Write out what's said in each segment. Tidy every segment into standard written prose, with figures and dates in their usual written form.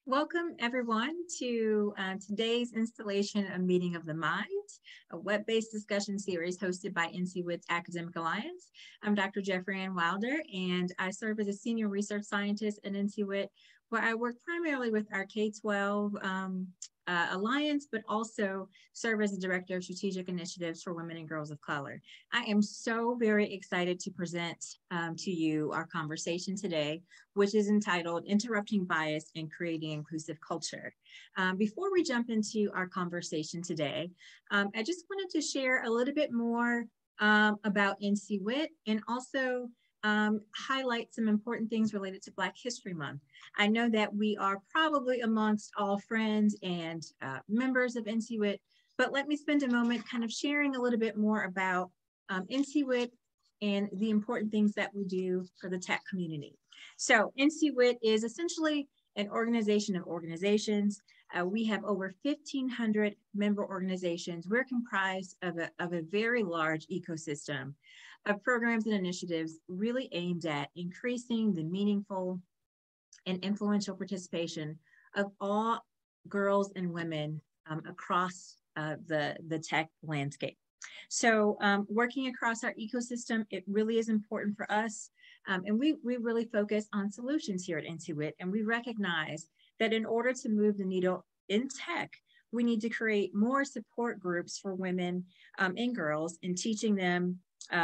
Welcome everyone to today's installation of Meeting of the Mind, a web-based discussion series hosted by NCWIT's Academic Alliance. I'm Dr. JeffriAnne Wilder, and I serve as a senior research scientist at NCWIT, where I work primarily with our K-12 Alliance, but also serve as the Director of Strategic Initiatives for Women and Girls of Color. I am so very excited to present to you our conversation today, which is entitled Interrupting Bias and Creating Inclusive Culture. Before we jump into our conversation today, I just wanted to share a little bit more about NCWIT and also highlight some important things related to Black History Month. I know that we are probably amongst all friends and members of NCWIT, but let me spend a moment kind of sharing a little bit more about NCWIT and the important things that we do for the tech community. So NCWIT is essentially an organization of organizations. We have over 1,500 member organizations. We're comprised of a very large ecosystem of programs and initiatives really aimed at increasing the meaningful and influential participation of all girls and women across the tech landscape. So working across our ecosystem, it really is important for us. And we really focus on solutions here at NCWIT, and we recognize that in order to move the needle in tech, we need to create more support groups for women and girls and teaching them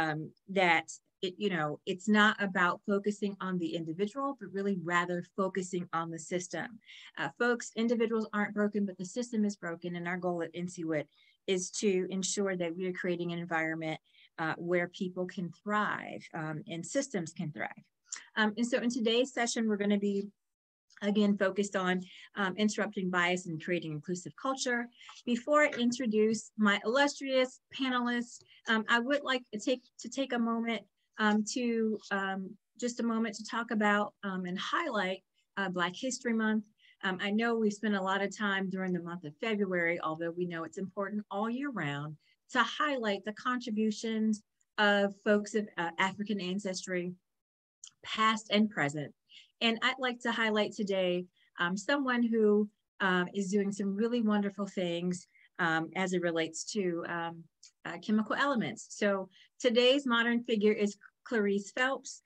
that it's not about focusing on the individual, but really rather focusing on the system. Folks, individuals aren't broken, but the system is broken. And our goal at NCWIT is to ensure that we are creating an environment where people can thrive and systems can thrive. And so in today's session, we're going to be again, focused on interrupting bias and creating inclusive culture. Before I introduce my illustrious panelists, I would like to take a moment just a moment to talk about and highlight Black History Month. I know we spent a lot of time during the month of February, although we know it's important all year round, to highlight the contributions of folks of African ancestry, past and present. And I'd like to highlight today someone who is doing some really wonderful things as it relates to chemical elements. So today's modern figure is Clarice Phelps.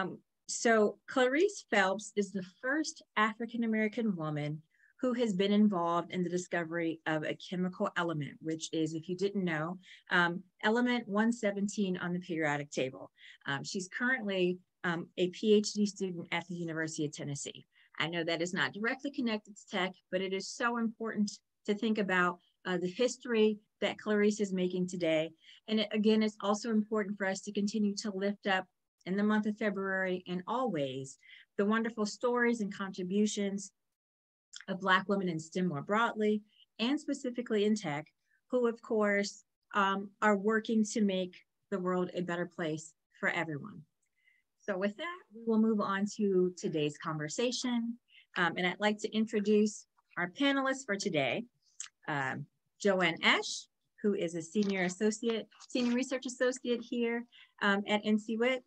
So Clarice Phelps is the first African-American woman who has been involved in the discovery of a chemical element, which is, if you didn't know, element 117 on the periodic table. She's currently a PhD student at the University of Tennessee. I know that is not directly connected to tech, but it is so important to think about the history that Clarice is making today. And again, it's also important for us to continue to lift up in the month of February and always the wonderful stories and contributions of Black women in STEM more broadly, and specifically in tech, who of course are working to make the world a better place for everyone. So with that, we will move on to today's conversation. And I'd like to introduce our panelists for today. Joanne Esch, who is a senior research associate here at NCWIT.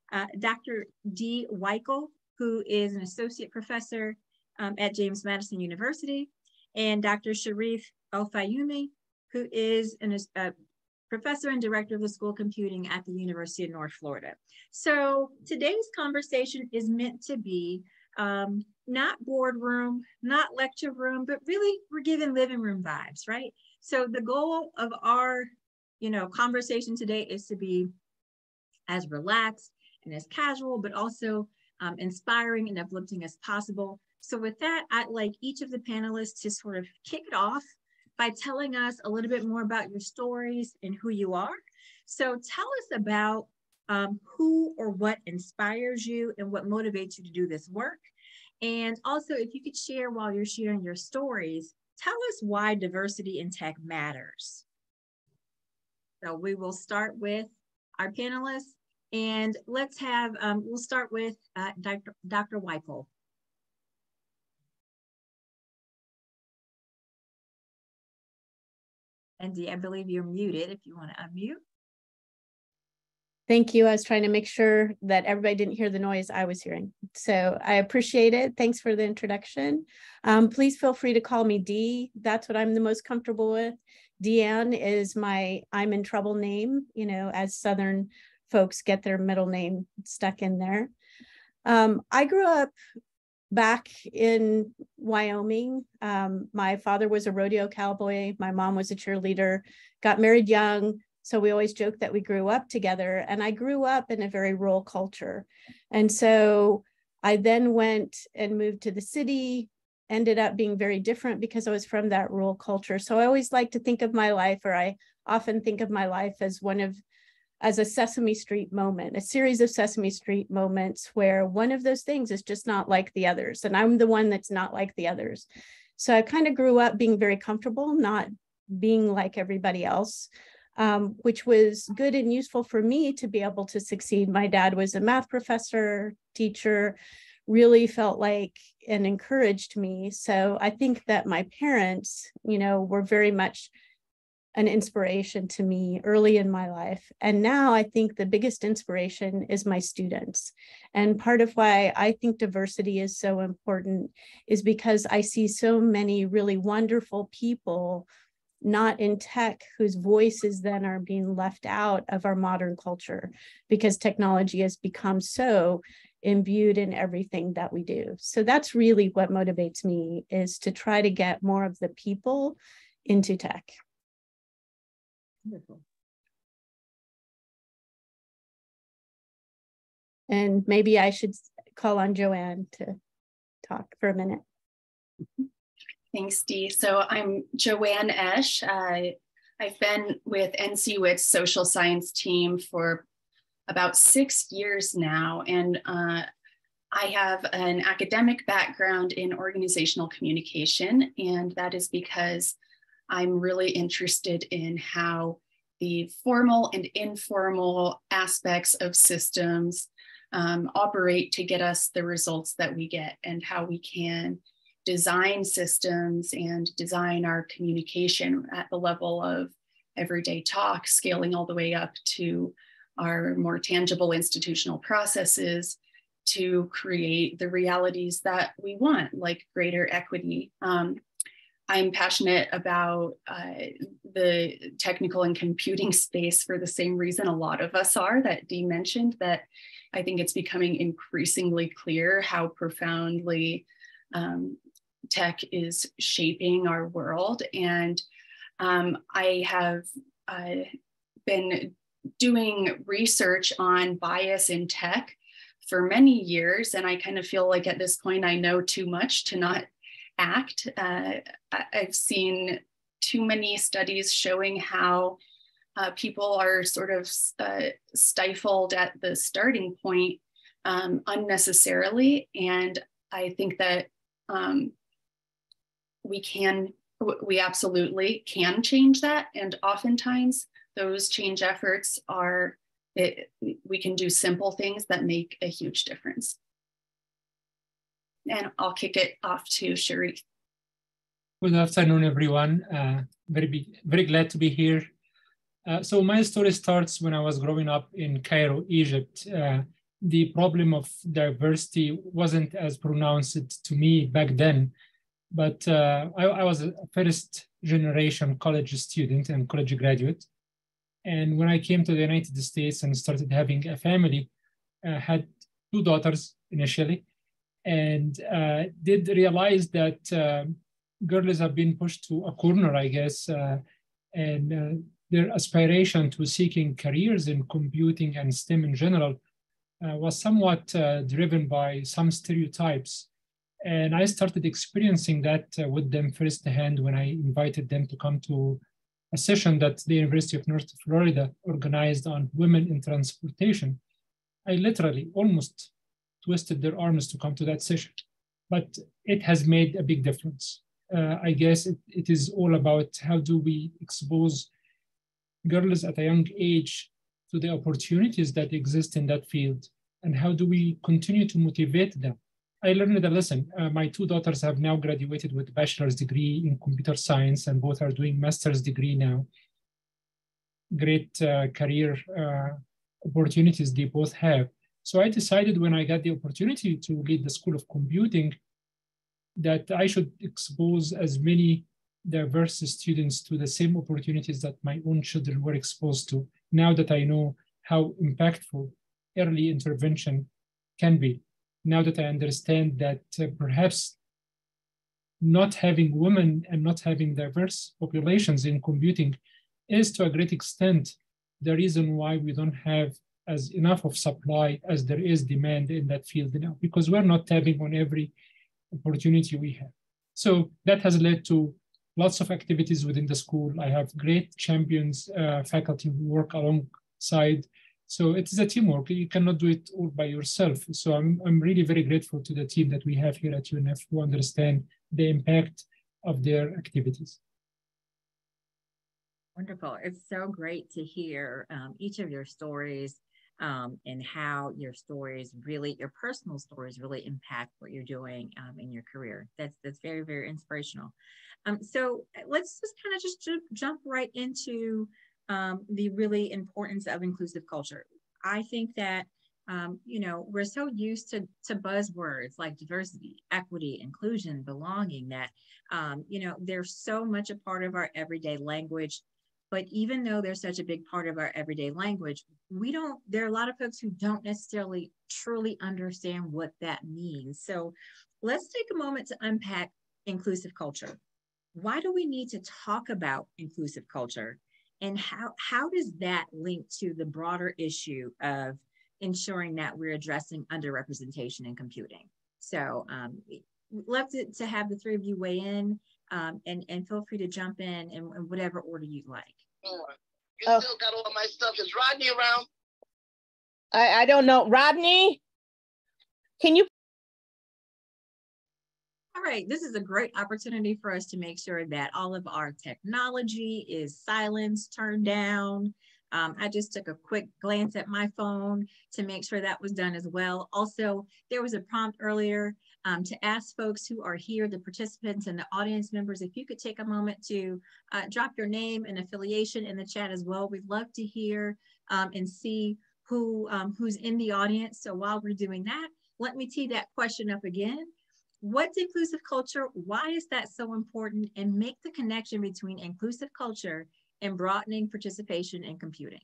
Dr. Dee Weikle, who is an associate professor at James Madison University. And Dr. Sherif Elfayoumy, who is a professor and director of the School of Computing at the University of North Florida. So today's conversation is meant to be not boardroom, not lecture room, but really we're giving living room vibes, right? So the goal of our, conversation today is to be as relaxed and as casual, but also inspiring and uplifting as possible. So with that, I'd like each of the panelists to sort of kick it off by telling us a little bit more about your stories and who you are. So tell us about who or what inspires you and what motivates you to do this work. And also, if you could share while you're sharing your stories, tell us why diversity in tech matters. So we will start with our panelists, and let's have, we'll start with Dr. Weikle. And Dee, I believe you're muted if you want to unmute. Thank you. I was trying to make sure that everybody didn't hear the noise I was hearing. So I appreciate it. Thanks for the introduction. Please feel free to call me Dee. That's what I'm the most comfortable with. Deanne is my I'm in trouble name, you know, as Southern folks get their middle name stuck in there. I grew up back in Wyoming. My father was a rodeo cowboy. My mom was a cheerleader, got married young. So we always joke that we grew up together, and I grew up in a very rural culture. And so I then went and moved to the city, ended up being very different because I was from that rural culture. So I always like to think of my life, or I often think of my life as as a Sesame Street moment, a series of Sesame Street moments where one of those things is just not like the others. And I'm the one that's not like the others. So I kind of grew up being very comfortable, not being like everybody else. Which was good and useful for me to be able to succeed. My dad was a math professor, teacher, really felt like and encouraged me. So I think that my parents, you know, were very much an inspiration to me early in my life. And now I think the biggest inspiration is my students. And part of why I think diversity is so important is because I see so many really wonderful people not in tech, whose voices then are being left out of our modern culture because technology has become so imbued in everything that we do. So that's really what motivates me, is to try to get more of the people into tech. Wonderful. And maybe I should call on Joanne to talk for a minute. Thanks, Dee. So I'm Joanne Esch. I've been with NCWIT's social science team for about 6 years now, and I have an academic background in organizational communication, and that is because I'm really interested in how the formal and informal aspects of systems operate to get us the results that we get, and how we can design systems and design our communication at the level of everyday talk, scaling all the way up to our more tangible institutional processes to create the realities that we want, like greater equity. I'm passionate about the technical and computing space for the same reason a lot of us are, that Dee mentioned, that I think it's becoming increasingly clear how profoundly tech is shaping our world. And I have been doing research on bias in tech for many years, and I kind of feel like at this point I know too much to not act. I've seen too many studies showing how people are sort of stifled at the starting point unnecessarily, and I think that we absolutely can change that, and oftentimes those change efforts are, we can do simple things that make a huge difference. And I'll kick it off to Sherif. Good afternoon, everyone. Very glad to be here. So my story starts when I was growing up in Cairo, Egypt. The problem of diversity wasn't as pronounced to me back then, but I was a first generation college student and college graduate. And when I came to the United States and started having a family, I had 2 daughters initially, and did realize that girls have been pushed to a corner, I guess, and their aspiration to seeking careers in computing and STEM in general was somewhat driven by some stereotypes. And I started experiencing that with them firsthand when I invited them to come to a session that the University of North Florida organized on women in transportation. I literally almost twisted their arms to come to that session, but it has made a big difference. I guess it is all about how do we expose girls at a young age to the opportunities that exist in that field, and how do we continue to motivate them. I learned a lesson. My 2 daughters have now graduated with a bachelor's degree in computer science, and both are doing master's degree now. Great career opportunities they both have. So I decided when I got the opportunity to lead the School of Computing that I should expose as many diverse students to the same opportunities that my own children were exposed to, now that I know how impactful early intervention can be. Now that I understand that perhaps not having women and not having diverse populations in computing is to a great extent the reason why we don't have as enough of supply as there is demand in that field now, because we're not tapping on every opportunity we have. So that has led to lots of activities within the school. I have great champions, faculty who work alongside. So it is a teamwork. You cannot do it all by yourself. So I'm really very grateful to the team that we have here at UNF who understand the impact of their activities. Wonderful. It's so great to hear each of your stories and how your stories really, your personal stories really impact what you're doing in your career. That's very, very inspirational. So let's just kind of just jump right into the really importance of inclusive culture. I think that, you know, we're so used to buzzwords like diversity, equity, inclusion, belonging that, you know, they're so much a part of our everyday language. But even though they're such a big part of our everyday language, there are a lot of folks who don't necessarily truly understand what that means. So let's take a moment to unpack inclusive culture. Why do we need to talk about inclusive culture? And how does that link to the broader issue of ensuring that we're addressing underrepresentation in computing? So love to have the three of you weigh in and feel free to jump in whatever order you'd like. You still got all my stuff. Is Rodney around? I don't know. Rodney, can you? All right, this is a great opportunity for us to make sure that all of our technology is silenced, turned down. I just took a quick glance at my phone to make sure that was done as well. Also, there was a prompt earlier to ask folks who are here, the participants and the audience members, if you could take a moment to drop your name and affiliation in the chat as well. We'd love to hear and see who's in the audience. So while we're doing that, let me tee that question up again. What's inclusive culture? Why is that so important? And make the connection between inclusive culture and broadening participation in computing.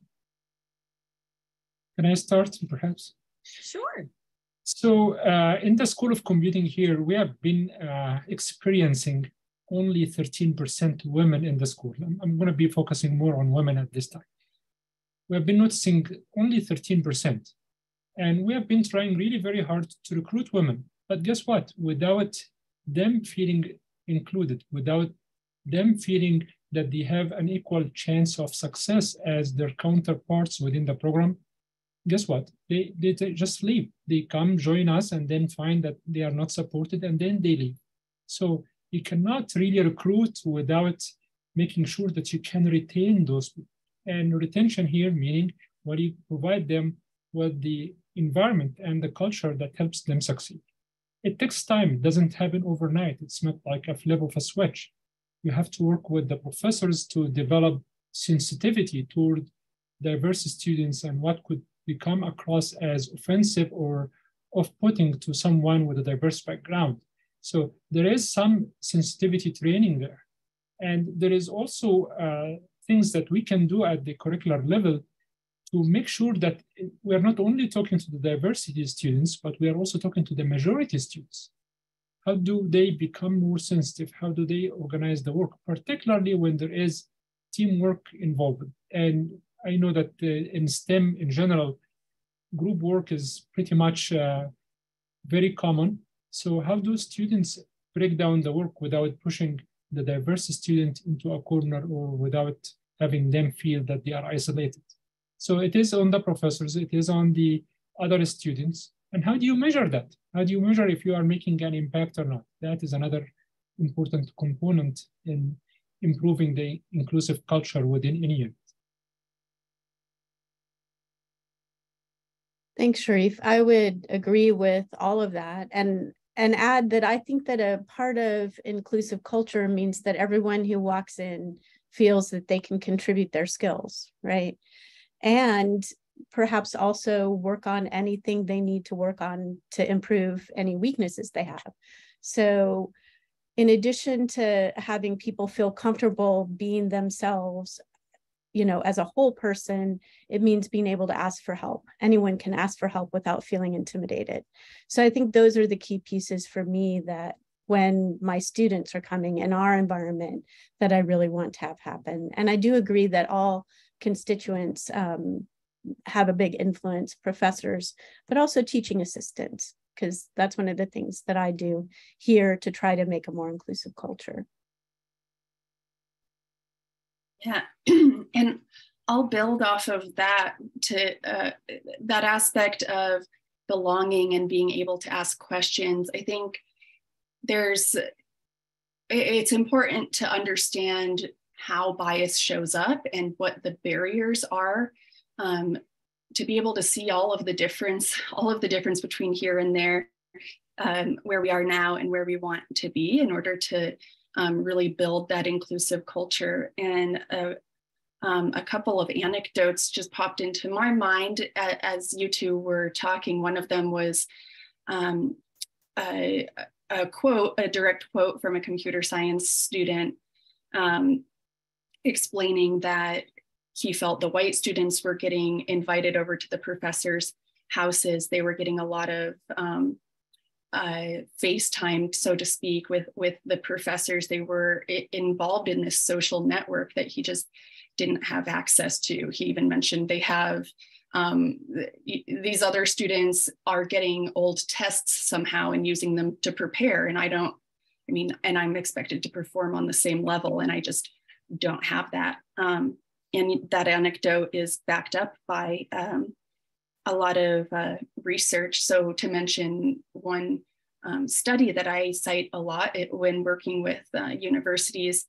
Can I start, perhaps? Sure. So in the School of Computing here, we have been experiencing only 13% women in the school. I'm going to be focusing more on women at this time. We have been noticing only 13%. And we have been trying really very hard to recruit women. But guess what? Without them feeling included, without them feeling that they have an equal chance of success as their counterparts within the program, guess what? They just leave. They come join us and then find that they are not supported and then they leave. So you cannot really recruit without making sure that you can retain those people. And retention here meaning, well, you provide them with the environment and the culture that helps them succeed. It takes time. It doesn't happen overnight. It's not like a flip of a switch. You have to work with the professors to develop sensitivity toward diverse students and what could become across as offensive or off-putting to someone with a diverse background. So there is some sensitivity training there. And there is also things that we can do at the curricular level to make sure that we're not only talking to the diversity students, but we are also talking to the majority students. How do they become more sensitive? How do they organize the work, particularly when there is teamwork involved? And I know that in STEM in general, group work is pretty much very common. So how do students break down the work without pushing the diverse student into a corner or without having them feel that they are isolated? So it is on the professors, it is on the other students. And how do you measure that? How do you measure if you are making an impact or not? That is another important component in improving the inclusive culture within any unit. Thanks, Sherif. I would agree with all of that and add that I think that a part of inclusive culture means that everyone who walks in feels that they can contribute their skills, right? And perhaps also work on anything they need to work on to improve any weaknesses they have. So in addition to having people feel comfortable being themselves, you know, as a whole person, it means being able to ask for help. Anyone can ask for help without feeling intimidated. So I think those are the key pieces for me that when my students are coming in our environment that I really want to have happen. And I do agree that all constituents have a big influence, professors, but also teaching assistants, because that's one of the things that I do here to try to make a more inclusive culture. Yeah, and I'll build off of that to that aspect of belonging and being able to ask questions. I think it's important to understand how bias shows up and what the barriers are, to be able to see all of the difference between here and there, where we are now and where we want to be, in order to really build that inclusive culture. And a couple of anecdotes just popped into my mind as you two were talking. One of them was a direct quote from a computer science student explaining that he felt the white students were getting invited over to the professors' houses. They were getting a lot of FaceTime, so to speak, with the professors. They were involved in this social network that he just didn't have access to. He even mentioned they have these other students are getting old tests somehow and using them to prepare. And and I'm expected to perform on the same level, and I just don't have that. And that anecdote is backed up by a lot of research. So to mention one study that I cite a lot when working with universities,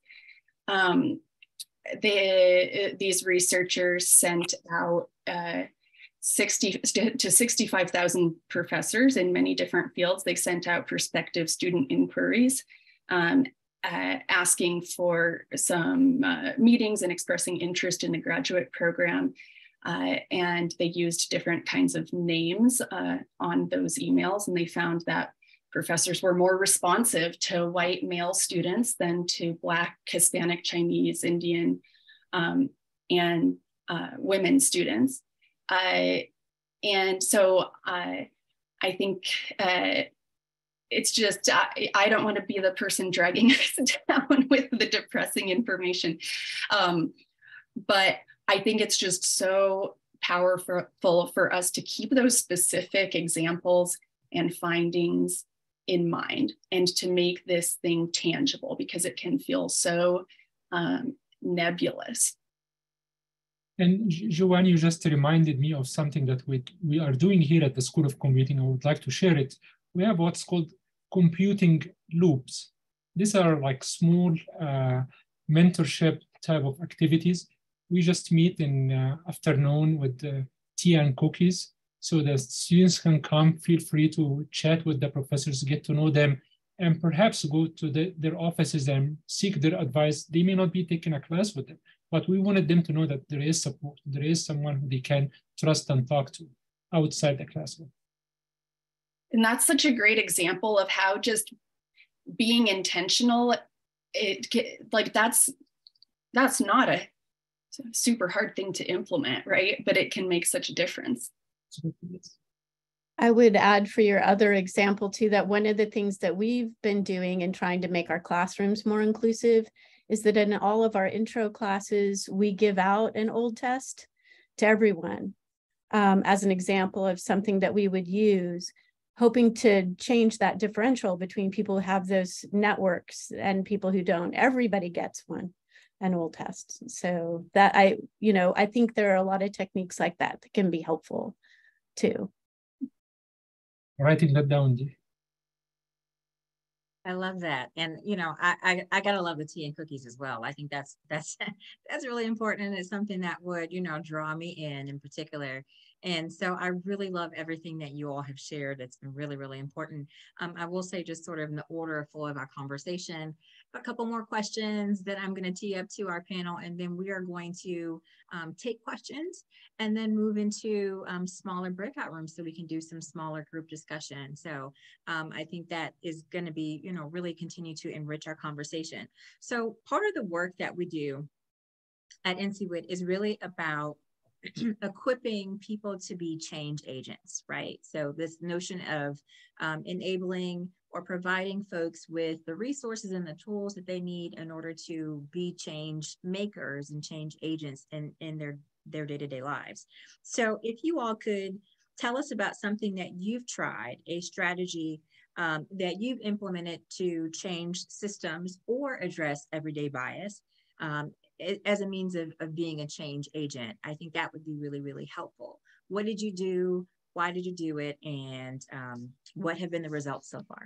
these researchers sent out 60 to 65,000 professors in many different fields. They sent out prospective student inquiries, asking for some meetings and expressing interest in the graduate program. And they used different kinds of names on those emails, and they found that professors were more responsive to white male students than to Black, Hispanic, Chinese, Indian, and women students. And so I think it's just, I don't want to be the person dragging us down with the depressing information. But I think it's just so powerful for us to keep those specific examples and findings in mind, and to make this thing tangible, because it can feel so nebulous. And Joanne, you just reminded me of something that we are doing here at the School of Computing. I would like to share it. We have what's called computing loops. These are like small mentorship type of activities. We just meet in afternoon with tea and cookies, so the students can come, feel free to chat with the professors, get to know them, and perhaps go to their offices and seek their advice. They may not be taking a class with them, but we wanted them to know that there is support, there is someone who they can trust and talk to outside the classroom. And that's such a great example of how just being intentional, that's not a super hard thing to implement, right? But it can make such a difference. I would add for your other example too, that one of the things that we've been doing in trying to make our classrooms more inclusive is that in all of our intro classes, we give out an old test to everyone as an example of something that we would use, hoping to change that differential between people who have those networks and people who don't. Everybody gets an old test. So that I think there are a lot of techniques like that that can be helpful too. Writing that down, Dee. I love that. And, I gotta love the tea and cookies as well. I think that's really important. And it's something that would, draw me in particular. And so I really love everything that you all have shared. It's been really, really important. I will say, just sort of in the order of flow of our conversation, a couple more questions that I'm going to tee up to our panel, and then we are going to take questions and then move into smaller breakout rooms so we can do some smaller group discussion. So I think that is going to be, really continue to enrich our conversation. So part of the work that we do at NCWIT is really about equipping people to be change agents, right? So this notion of enabling or providing folks with the resources and the tools that they need in order to be change makers and change agents in their day-to-day lives. So if you all could tell us about something that you've tried, a strategy that you've implemented to change systems or address everyday bias, as a means of being a change agent, I think that would be really, really helpful. What did you do? Why did you do it? And what have been the results so far?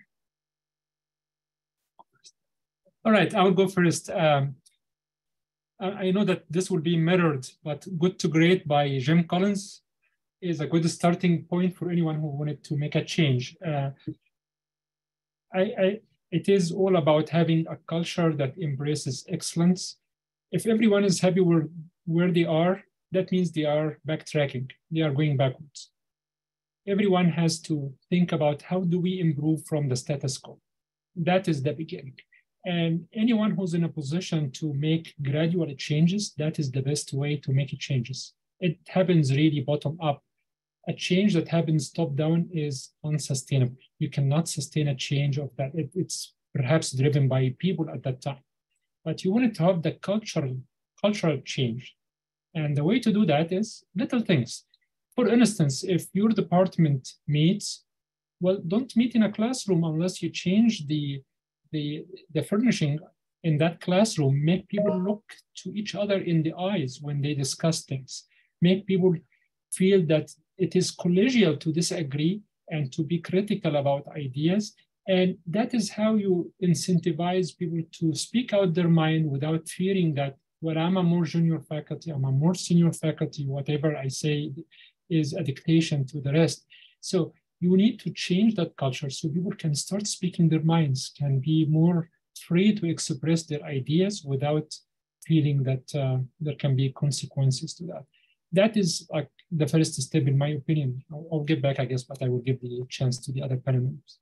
All right, I will go first. I know that this will be mirrored, but Good to Great by Jim Collins is a good starting point for anyone who wanted to make a change. It is all about having a culture that embraces excellence. If everyone is happy where they are, that means they are backtracking. They are going backwards. Everyone has to think about how do we improve from the status quo. That is the beginning. And anyone who's in a position to make gradual changes, that is the best way to make changes. It happens really bottom up. A change that happens top down is unsustainable. You cannot sustain a change of that. It's perhaps driven by people at that time. But you wanted to have the cultural change. And the way to do that is little things. For instance, if your department meets, well, don't meet in a classroom unless you change the furnishing in that classroom. Make people look to each other in the eyes when they discuss things. Make people feel that it is collegial to disagree and to be critical about ideas. And that is how you incentivize people to speak out their mind without fearing that, well, I'm a more junior faculty, I'm a more senior faculty, whatever I say is a dictation to the rest. So you need to change that culture so people can start speaking their minds, can be more free to express their ideas without feeling that there can be consequences to that. That is like the first step, in my opinion. I'll get back, I guess, but I will give the chance to the other panel members.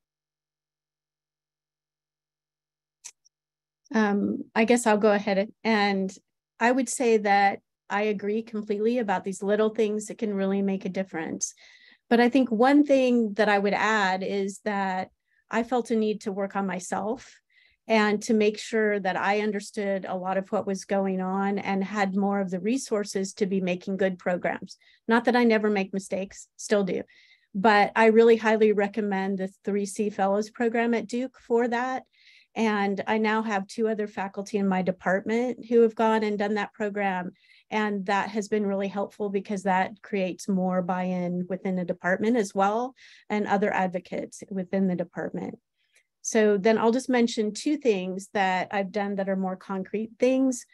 I guess I'll go ahead, and I would say that I agree completely about these little things that can really make a difference. But I think one thing that I would add is that I felt a need to work on myself and to make sure that I understood a lot of what was going on and had more of the resources to be making good programs. Not that I never make mistakes, still do, but I really highly recommend the 3C Fellows program at Duke for that. And I now have 2 other faculty in my department who have gone and done that program. And that has been really helpful because that creates more buy-in within the department as well, and other advocates within the department. So then I'll just mention 2 things that I've done that are more concrete things.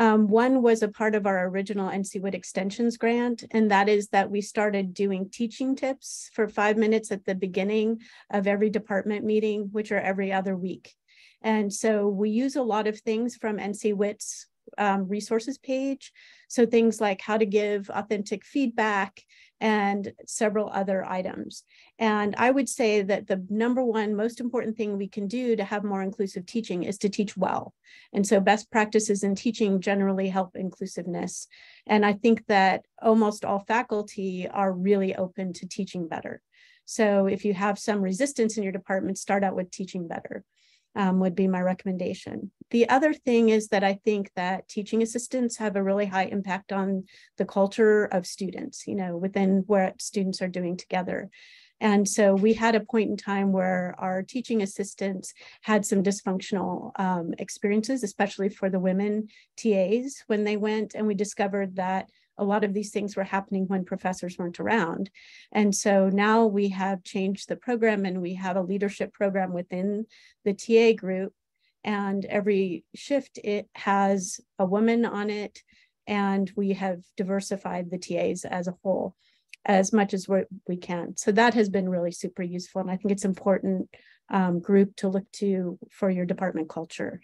One was a part of our original NCWIT extensions grant, and that is that we started doing teaching tips for 5 minutes at the beginning of every department meeting, which are every other week. And so we use a lot of things from NCWIT's resources page. So things like how to give authentic feedback and several other items. And I would say that the number one most important thing we can do to have more inclusive teaching is to teach well. And so best practices in teaching generally help inclusiveness. And I think that almost all faculty are really open to teaching better. So if you have some resistance in your department, start out with teaching better. Would be my recommendation. The other thing is that I think that teaching assistants have a really high impact on the culture of students, within what students are doing together. And so we had a point in time where our teaching assistants had some dysfunctional experiences, especially for the women TAs when they went, and we discovered that a lot of these things were happening when professors weren't around. And so now we have changed the program, and we have a leadership program within the TA group. And every shift, it has a woman on it, and we have diversified the TAs as a whole. as much as we can. So that has been really super useful. And I think it's an important group to look to for your department culture.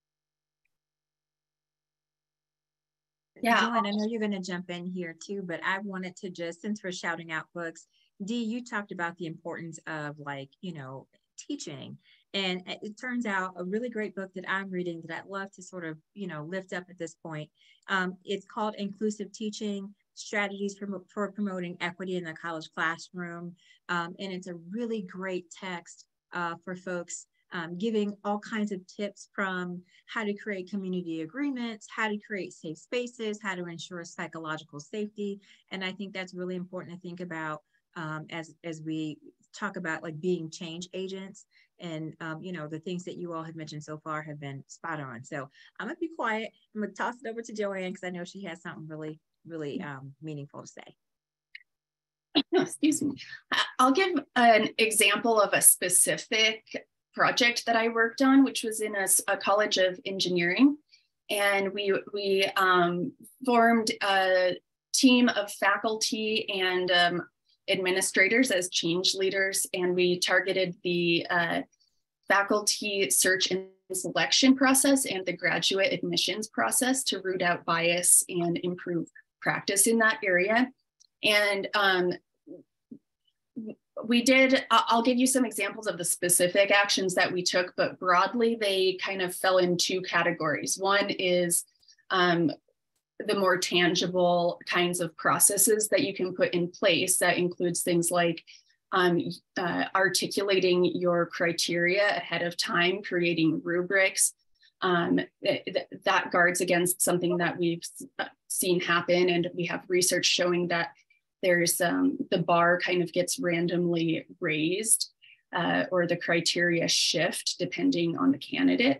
Yeah, Joanne, I know you're going to jump in here too, but I wanted to just, since we're shouting out books, Dee, you talked about the importance of teaching. And it turns out a really great book that I'm reading that I'd love to sort of, lift up at this point. It's called Inclusive Teaching, Strategies for Promoting Equity in the College Classroom. And it's a really great text for folks, giving all kinds of tips from how to create community agreements, how to create safe spaces, how to ensure psychological safety. And I think that's really important to think about as we talk about being change agents. And, the things that you all have mentioned so far have been spot on. So I'm going to be quiet. I'm going to toss it over to Joanne because I know she has something really, really meaningful to say. Excuse me. I'll give an example of a specific project that I worked on, which was in a college of engineering. And we formed a team of faculty and administrators as change leaders, and we targeted the faculty search and selection process and the graduate admissions process to root out bias and improve practice in that area. And I'll give you some examples of the specific actions that we took, but broadly they kind of fell in two categories. One is the more tangible kinds of processes that you can put in place. That includes things like articulating your criteria ahead of time, creating rubrics. That guards against something that we've seen happen, and we have research showing that there's the bar kind of gets randomly raised or the criteria shift depending on the candidate.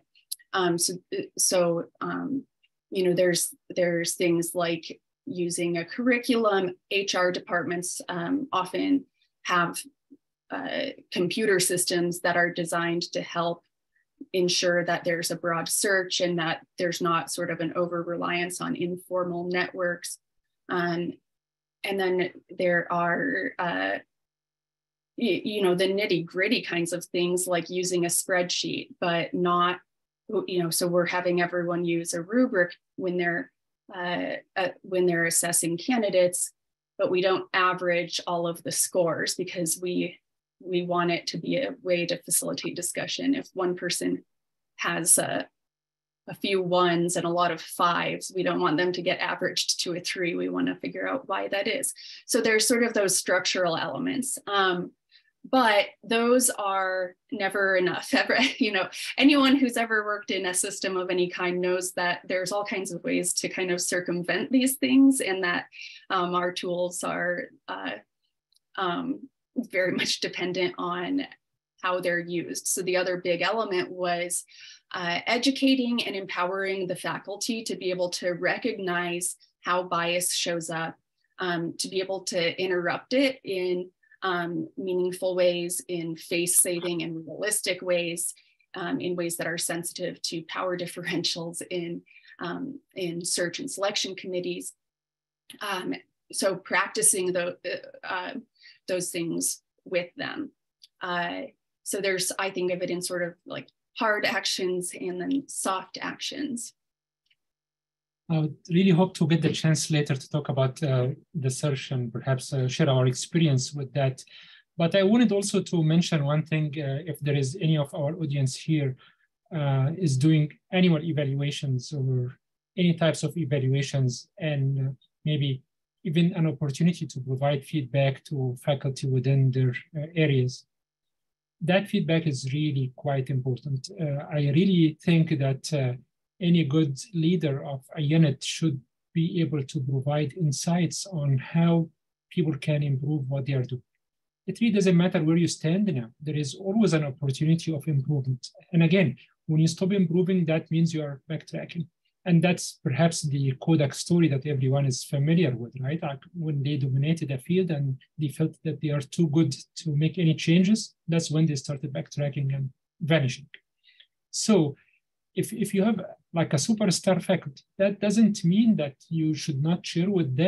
There's things like using a curriculum. HR departments often have computer systems that are designed to help ensure that there's a broad search and that there's not sort of an over-reliance on informal networks. And then there are, the nitty-gritty kinds of things like using a spreadsheet, but not, so we're having everyone use a rubric when they're assessing candidates, but we don't average all of the scores because we want it to be a way to facilitate discussion. If one person has a few ones and a lot of fives, we don't want them to get averaged to a 3. We want to figure out why that is. So there's sort of those structural elements, but those are never enough. Anyone who's ever worked in a system of any kind knows that there's all kinds of ways to kind of circumvent these things, and that our tools are very much dependent on how they're used. So the other big element was educating and empowering the faculty to be able to recognize how bias shows up, to be able to interrupt it in meaningful ways, in face-saving and realistic ways, in ways that are sensitive to power differentials in search and selection committees. So practicing those things with them. So I think of it in sort of like hard actions and then soft actions. I would really hope to get the chance later to talk about the search and perhaps share our experience with that. But I wanted also to mention one thing, if there is any of our audience here is doing annual evaluations or any types of evaluations, and maybe even an opportunity to provide feedback to faculty within their areas. That feedback is really quite important. I really think that any good leader of a unit should be able to provide insights on how people can improve what they are doing. It really doesn't matter where you stand now. There is always an opportunity of improvement. And again, when you stop improving, that means you are backtracking. And that's perhaps the Kodak story that everyone is familiar with, right? Like when they dominated a field and they felt that they are too good to make any changes, that's when they started backtracking and vanishing. So if you have like a superstar faculty, that doesn't mean that you should not share with them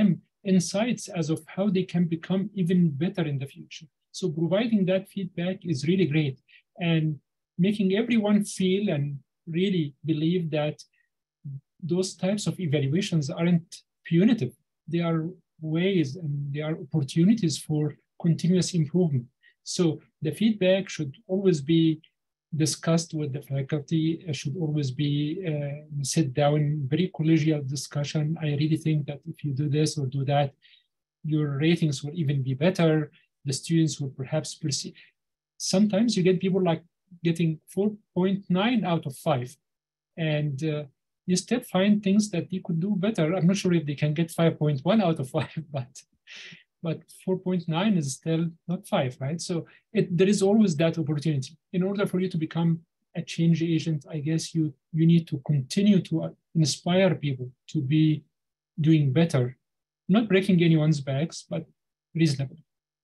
insights as of how they can become even better in the future. So providing that feedback is really great, and making everyone feel and really believe that those types of evaluations aren't punitive. They are ways and they are opportunities for continuous improvement. So the feedback should always be discussed with the faculty. It should always be sit down, very collegial discussion. I really think that if you do this or do that, your ratings will even be better. The students will perhaps perceive. Sometimes you get people like getting 4.9 out of 5. And you still find things that you could do better. I'm not sure if they can get 5.1 out of 5, but 4.9 is still not 5, right? So there is always that opportunity. In order for you to become a change agent, I guess you need to continue to inspire people to be doing better, not breaking anyone's backs, but reasonable.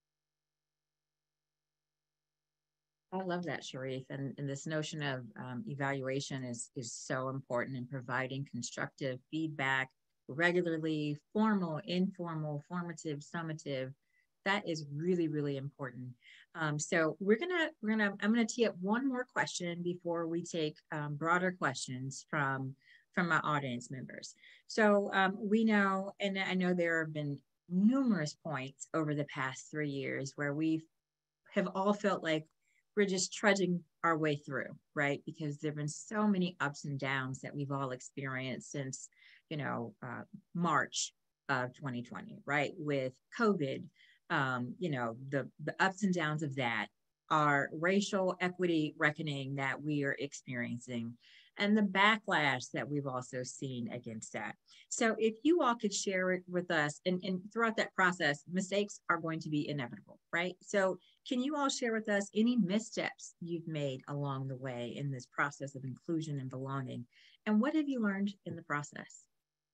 I love that, Sherif. And this notion of evaluation is so important in providing constructive feedback regularly, formal, informal, formative, summative. That is really, really important. So I'm gonna tee up one more question before we take broader questions from my audience members. So we know, and I know there have been numerous points over the past 3 years where we have all felt like we're just trudging our way through, right? Because there've been so many ups and downs that we've all experienced since, March of 2020, right? With COVID, the ups and downs of that, our racial equity reckoning that we are experiencing, and the backlash that we've also seen against that. So if you all could share it with us, and throughout that process, mistakes are going to be inevitable, right? So can you all share with us any missteps you've made along the way in this process of inclusion and belonging? And what have you learned in the process?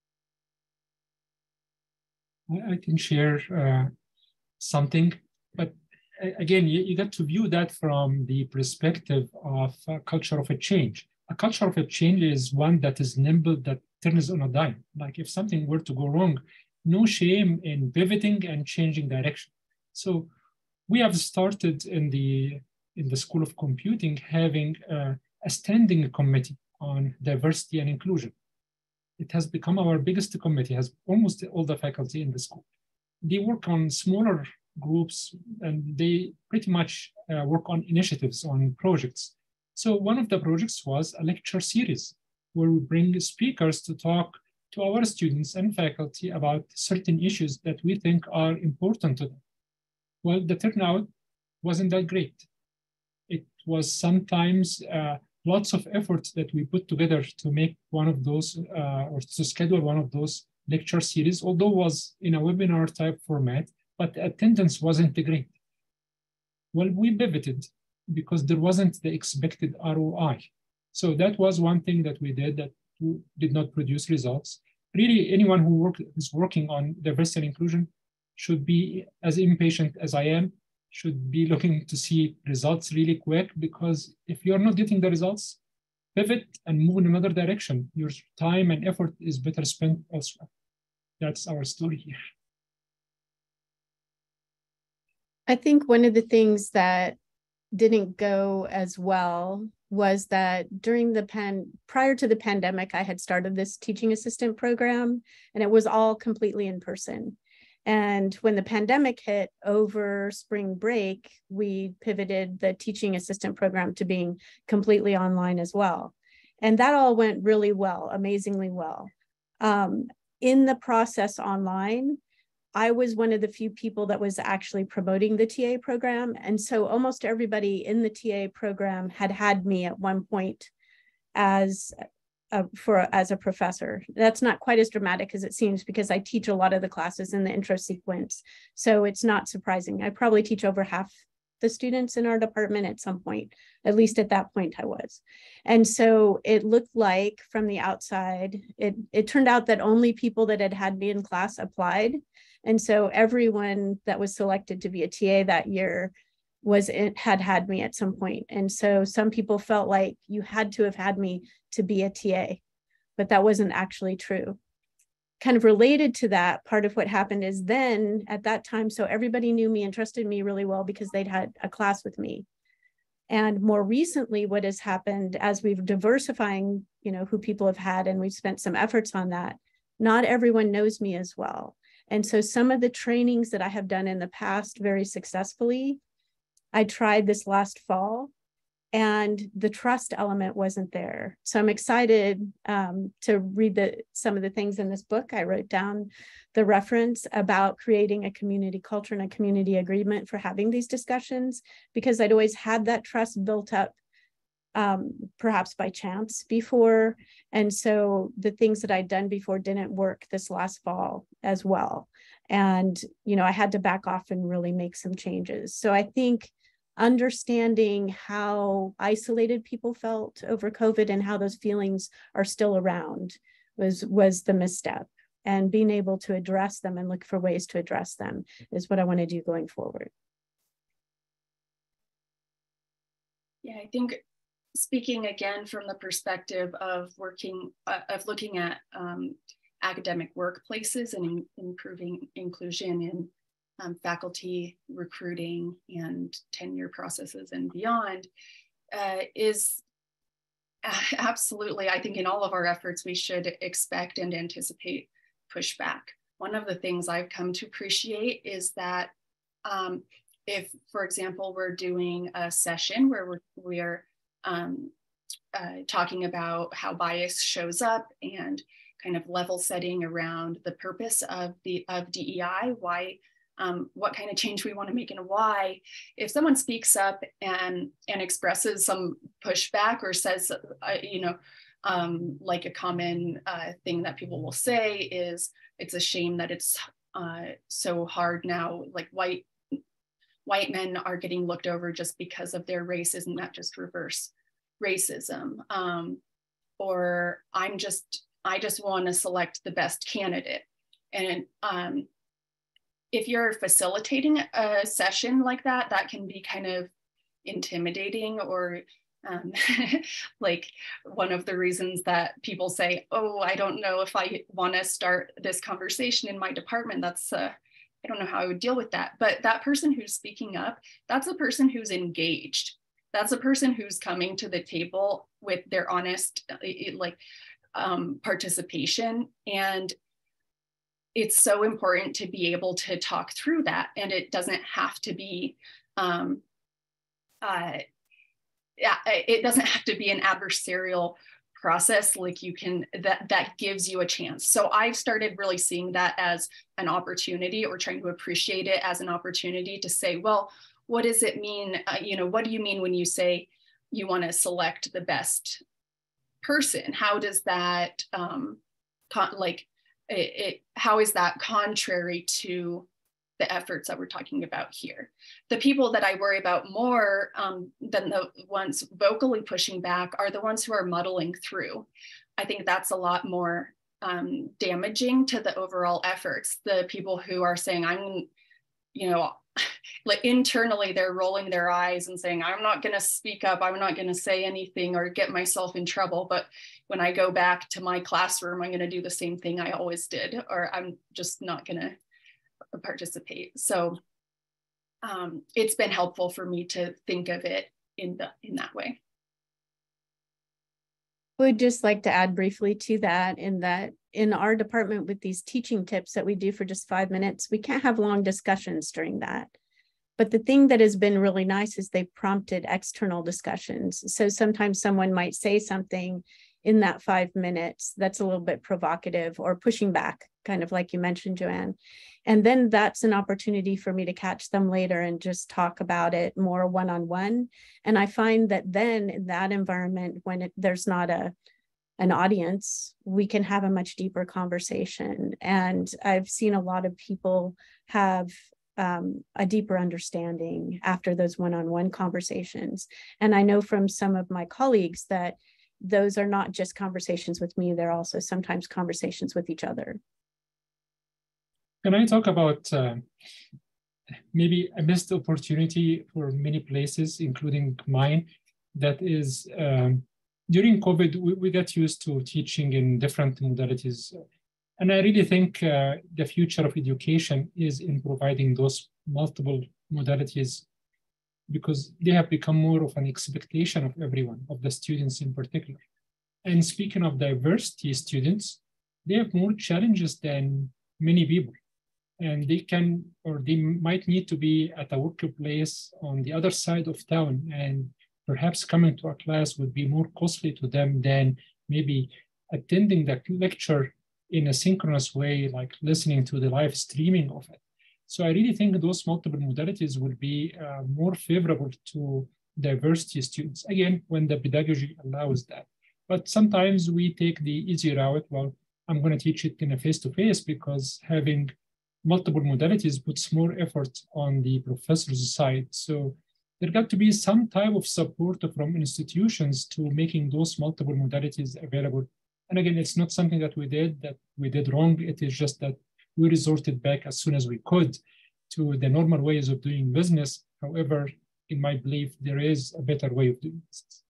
I can share something, but again, you got to view that from the perspective of a culture of a change. A culture of a change is one that is nimble, that turns on a dime. Like if something were to go wrong, no shame in pivoting and changing direction. So we have started in the School of Computing having a standing committee on diversity and inclusion. It has become our biggest committee, has almost all the faculty in the school. They work on smaller groups and they pretty much work on initiatives, on projects. So one of the projects was a lecture series where we bring speakers to talk to our students and faculty about certain issues that we think are important to them. Well, the turnout wasn't that great. It was sometimes lots of effort that we put together to make one of those or to schedule one of those lecture series, although it was in a webinar type format, but the attendance wasn't great. Well, we pivoted because there wasn't the expected ROI. So that was one thing that we did that did not produce results. Really, anyone who is working on diversity and inclusion should be as impatient as I am, should be looking to see results really quick, because if you're not getting the results, pivot and move in another direction. Your time and effort is better spent elsewhere. That's our story here. I think one of the things that didn't go as well was that prior to the pandemic, I had started this teaching assistant program, and it was all completely in person. And when the pandemic hit over spring break, we pivoted the teaching assistant program to being completely online as well. And that all went really well, amazingly well. In the process online, I was one of the few people that was actually promoting the TA program. And so almost everybody in the TA program had me at one point as a professor. That's not quite as dramatic as it seems, because I teach a lot of the classes in the intro sequence. So it's not surprising. I probably teach over half the students in our department at some point, at least at that point I was. And so it looked like from the outside, it turned out that only people that had me in class applied. And so everyone that was selected to be a TA that year had me at some point. And so some people felt like you had to have had me to be a TA, but that wasn't actually true. kind of related to that, part of what happened is then at that time, so everybody knew me and trusted me really well because they'd had a class with me. And more recently, what has happened as we've diversifying, who people have had, and we've spent some efforts on that, not everyone knows me as well. And so some of the trainings that I have done in the past very successfully, I tried this last fall, and the trust element wasn't there. So I'm excited to read some of the things in this book. I wrote down the reference about creating a community culture and a community agreement for having these discussions, because I'd always had that trust built up, perhaps by chance before. And so the things that I'd done before didn't work this last fall as well. And, I had to back off and really make some changes. So I think understanding how isolated people felt over COVID and how those feelings are still around was the misstep. And being able to address them and look for ways to address them is what I want to do going forward. Yeah, I think speaking again from the perspective of looking at academic workplaces and improving inclusion in faculty recruiting and tenure processes and beyond, is absolutely, I think in all of our efforts, we should expect and anticipate pushback. One of the things I've come to appreciate is that if, for example, we're doing a session where we're talking about how bias shows up and kind of level setting around the purpose of DEI, why, what kind of change we want to make and why. If someone speaks up and expresses some pushback or says, like a common thing that people will say is, it's a shame that it's so hard now, like white men are getting looked over just because of their race. Isn't that just reverse racism? Or I just want to select the best candidate. And if you're facilitating a session like that, that can be kind of intimidating, or like one of the reasons that people say, oh, I don't know if I want to start this conversation in my department. That's I don't know how I would deal with that. But that person who's speaking up, that's a person who's engaged. That's a person who's coming to the table with their honest participation. And it's so important to be able to talk through that. And it doesn't have to be, it doesn't have to be an adversarial process. Like you can, that gives you a chance. So I've started really seeing that as an opportunity, or trying to appreciate it as an opportunity to say, well, what does it mean? What do you mean when you say you want to select the best person? How does that, how is that contrary to the efforts that we're talking about here? The people that I worry about more than the ones vocally pushing back are the ones who are muddling through. I think that's a lot more damaging to the overall efforts. The people who are saying, like internally they're rolling their eyes and saying, I'm not going to speak up, I'm not going to say anything or get myself in trouble. But when I go back to my classroom, I'm going to do the same thing I always did, or I'm just not going to participate. So it's been helpful for me to think of it in that way. I would just like to add briefly to that, in our department with these teaching tips that we do for just 5 minutes, we can't have long discussions during that. But the thing that has been really nice is they've prompted external discussions. So sometimes someone might say something in that 5 minutes that's a little bit provocative or pushing back, kind of like you mentioned, Joanne. And then that's an opportunity for me to catch them later and just talk about it more one-on-one. And I find that then in that environment, when there's not an audience, we can have a much deeper conversation. And I've seen a lot of people have a deeper understanding after those one-on-one conversations. And I know from some of my colleagues that those are not just conversations with me, they're also sometimes conversations with each other. Can I talk about maybe a missed opportunity for many places, including mine, that is, during COVID, we got used to teaching in different modalities. And I really think the future of education is in providing those multiple modalities, because they have become more of an expectation of everyone, of the students in particular. And speaking of diversity students, they have more challenges than many people. And they can, or they might need to be at a workplace on the other side of town, and perhaps coming to a class would be more costly to them than maybe attending the lecture in a synchronous way, like listening to the live streaming of it. So I really think those multiple modalities will be more favorable to diversity students, again, when the pedagogy allows that. But sometimes we take the easy route. Well, I'm going to teach it in a face-to-face because having multiple modalities puts more effort on the professor's side. So there got to be some type of support from institutions to making those multiple modalities available. And again, it's not something that we did wrong. It is just that we resorted back as soon as we could to the normal ways of doing business. However, in my belief, there is a better way of doing business.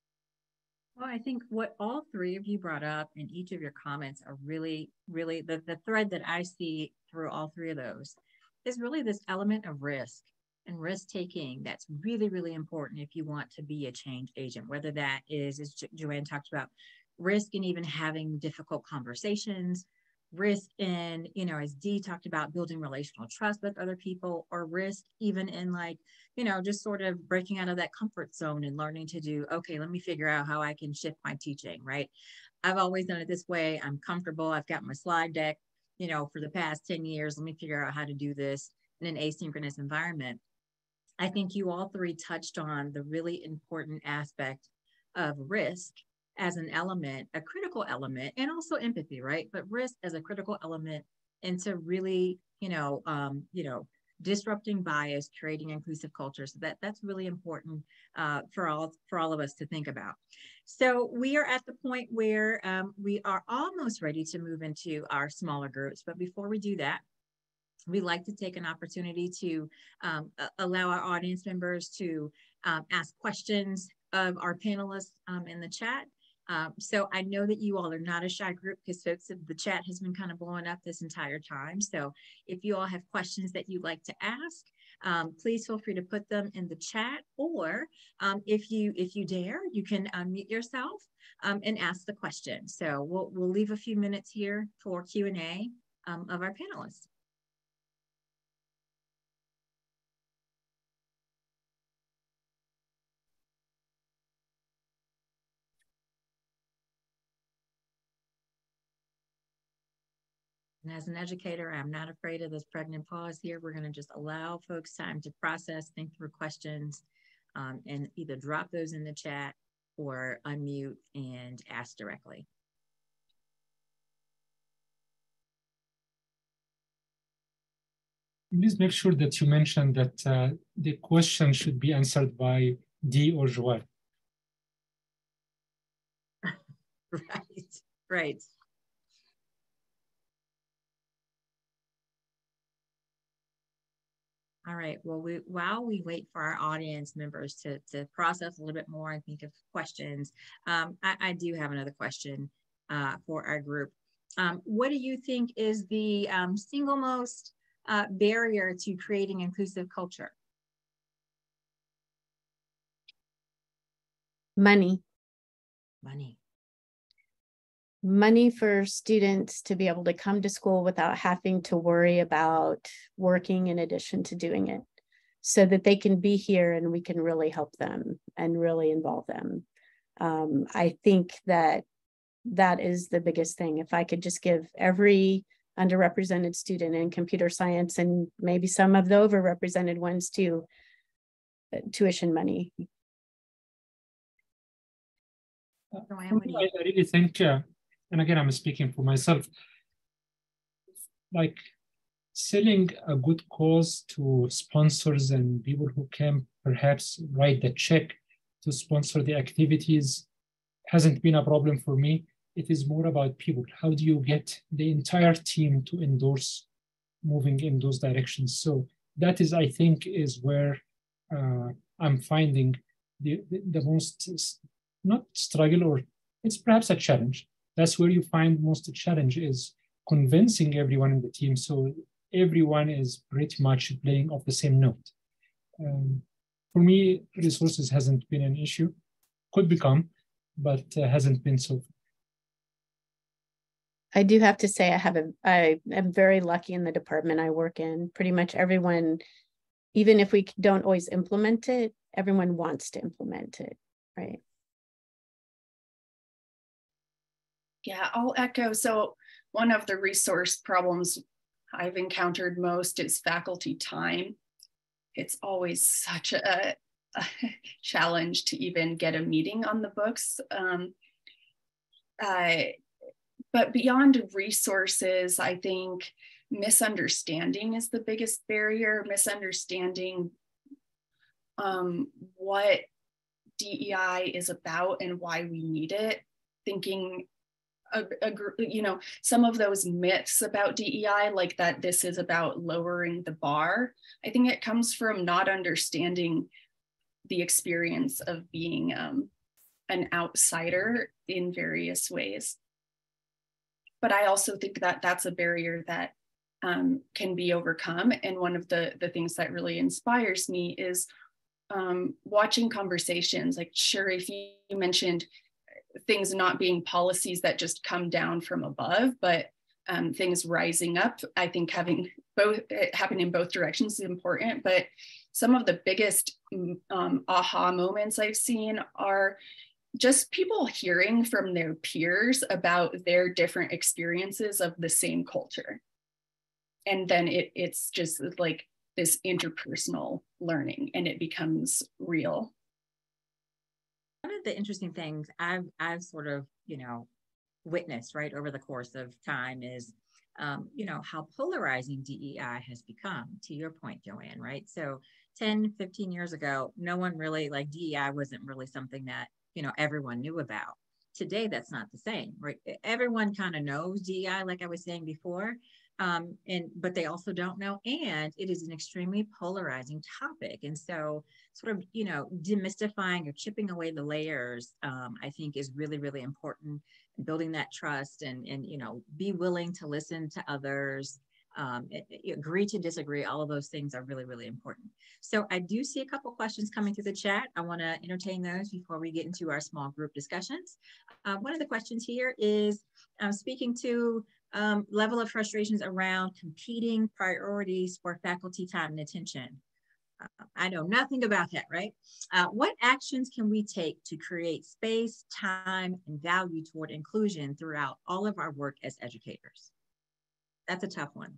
Well, I think what all three of you brought up in each of your comments are really, really the thread that I see through all three of those is really this element of risk and risk taking. That's really, really important if you want to be a change agent, whether that is, as Joanne talked about, risk in even having difficult conversations, risk in, as Dee talked about, building relational trust with other people, or risk even in just sort of breaking out of that comfort zone and learning to do, okay, let me figure out how I can shift my teaching, right? I've always done it this way. I'm comfortable. I've got my slide deck, for the past 10 years. Let me figure out how to do this in an asynchronous environment. I think you all three touched on the really important aspect of risk as an element, a critical element, and also empathy, right? But risk as a critical element into really, disrupting bias, creating inclusive culture. So that's really important for all of us to think about. So we are at the point where we are almost ready to move into our smaller groups. But before we do that, we'd like to take an opportunity to allow our audience members to ask questions of our panelists in the chat. So I know that you all are not a shy group because folks, the chat has been kind of blowing up this entire time. So if you all have questions that you'd like to ask, please feel free to put them in the chat, or if you dare, you can unmute yourself and ask the question. So we'll leave a few minutes here for Q&A of our panelists. And as an educator, I'm not afraid of this pregnant pause here. We're going to just allow folks time to process, think through questions, and either drop those in the chat or unmute and ask directly. Please make sure that you mention that the question should be answered by Dee or Joanne. Right. All right, well, while we wait for our audience members to process a little bit more and think of questions, I do have another question for our group. What do you think is the single most barrier to creating inclusive culture? Money. Money for students to be able to come to school without having to worry about working in addition to doing it, so that they can be here and we can really help them and really involve them. I think that is the biggest thing. If I could just give every underrepresented student in computer science, and maybe some of the overrepresented ones too, tuition money. I really think, and again, I'm speaking for myself, like selling a good cause to sponsors and people who can perhaps write the check to sponsor the activities hasn't been a problem for me. It is more about people. How do you get the entire team to endorse moving in those directions? So that is, I think, is where I'm finding the most, not struggle, or it's perhaps a challenge. That's where you find most challenge is convincing everyone in the team so everyone is pretty much playing off the same note. For me, resources hasn't been an issue. Could become, but hasn't been so far. I do have to say I am very lucky in the department I work in. Pretty much everyone, even if we don't always implement it, everyone wants to implement it, right? Yeah, I'll echo. So one of the resource problems I've encountered most is faculty time. It's always such a challenge to even get a meeting on the books. But beyond resources, I think misunderstanding is the biggest barrier. Misunderstanding what DEI is about and why we need it. Thinking, some of those myths about DEI, like that this is about lowering the bar, I think it comes from not understanding the experience of being an outsider in various ways. But I also think that that's a barrier that can be overcome. And one of the things that really inspires me is watching conversations. Like Sherif, you mentioned things not being policies that just come down from above, but things rising up. I think having both happen in both directions is important. But some of the biggest aha moments I've seen are just people hearing from their peers about their different experiences of the same culture. And then it's just like this interpersonal learning, and it becomes real. One of the interesting things I've sort of, witnessed right over the course of time is, how polarizing DEI has become, to your point, Joanne, right? So 10, 15 years ago, no one really, like DEI wasn't really something that, everyone knew about. Today, that's not the same, right? Everyone kind of knows DEI, like I was saying before, but they also don't know, and it is an extremely polarizing topic. And so sort of, demystifying or chipping away the layers, I think is really, really important. Building that trust and be willing to listen to others, agree to disagree. All of those things are really, really important. So I do see a couple questions coming through the chat. I want to entertain those before we get into our small group discussions. One of the questions here is speaking to level of frustrations around competing priorities for faculty time and attention. I know nothing about that, right? What actions can we take to create space, time, and value toward inclusion throughout all of our work as educators? That's a tough one.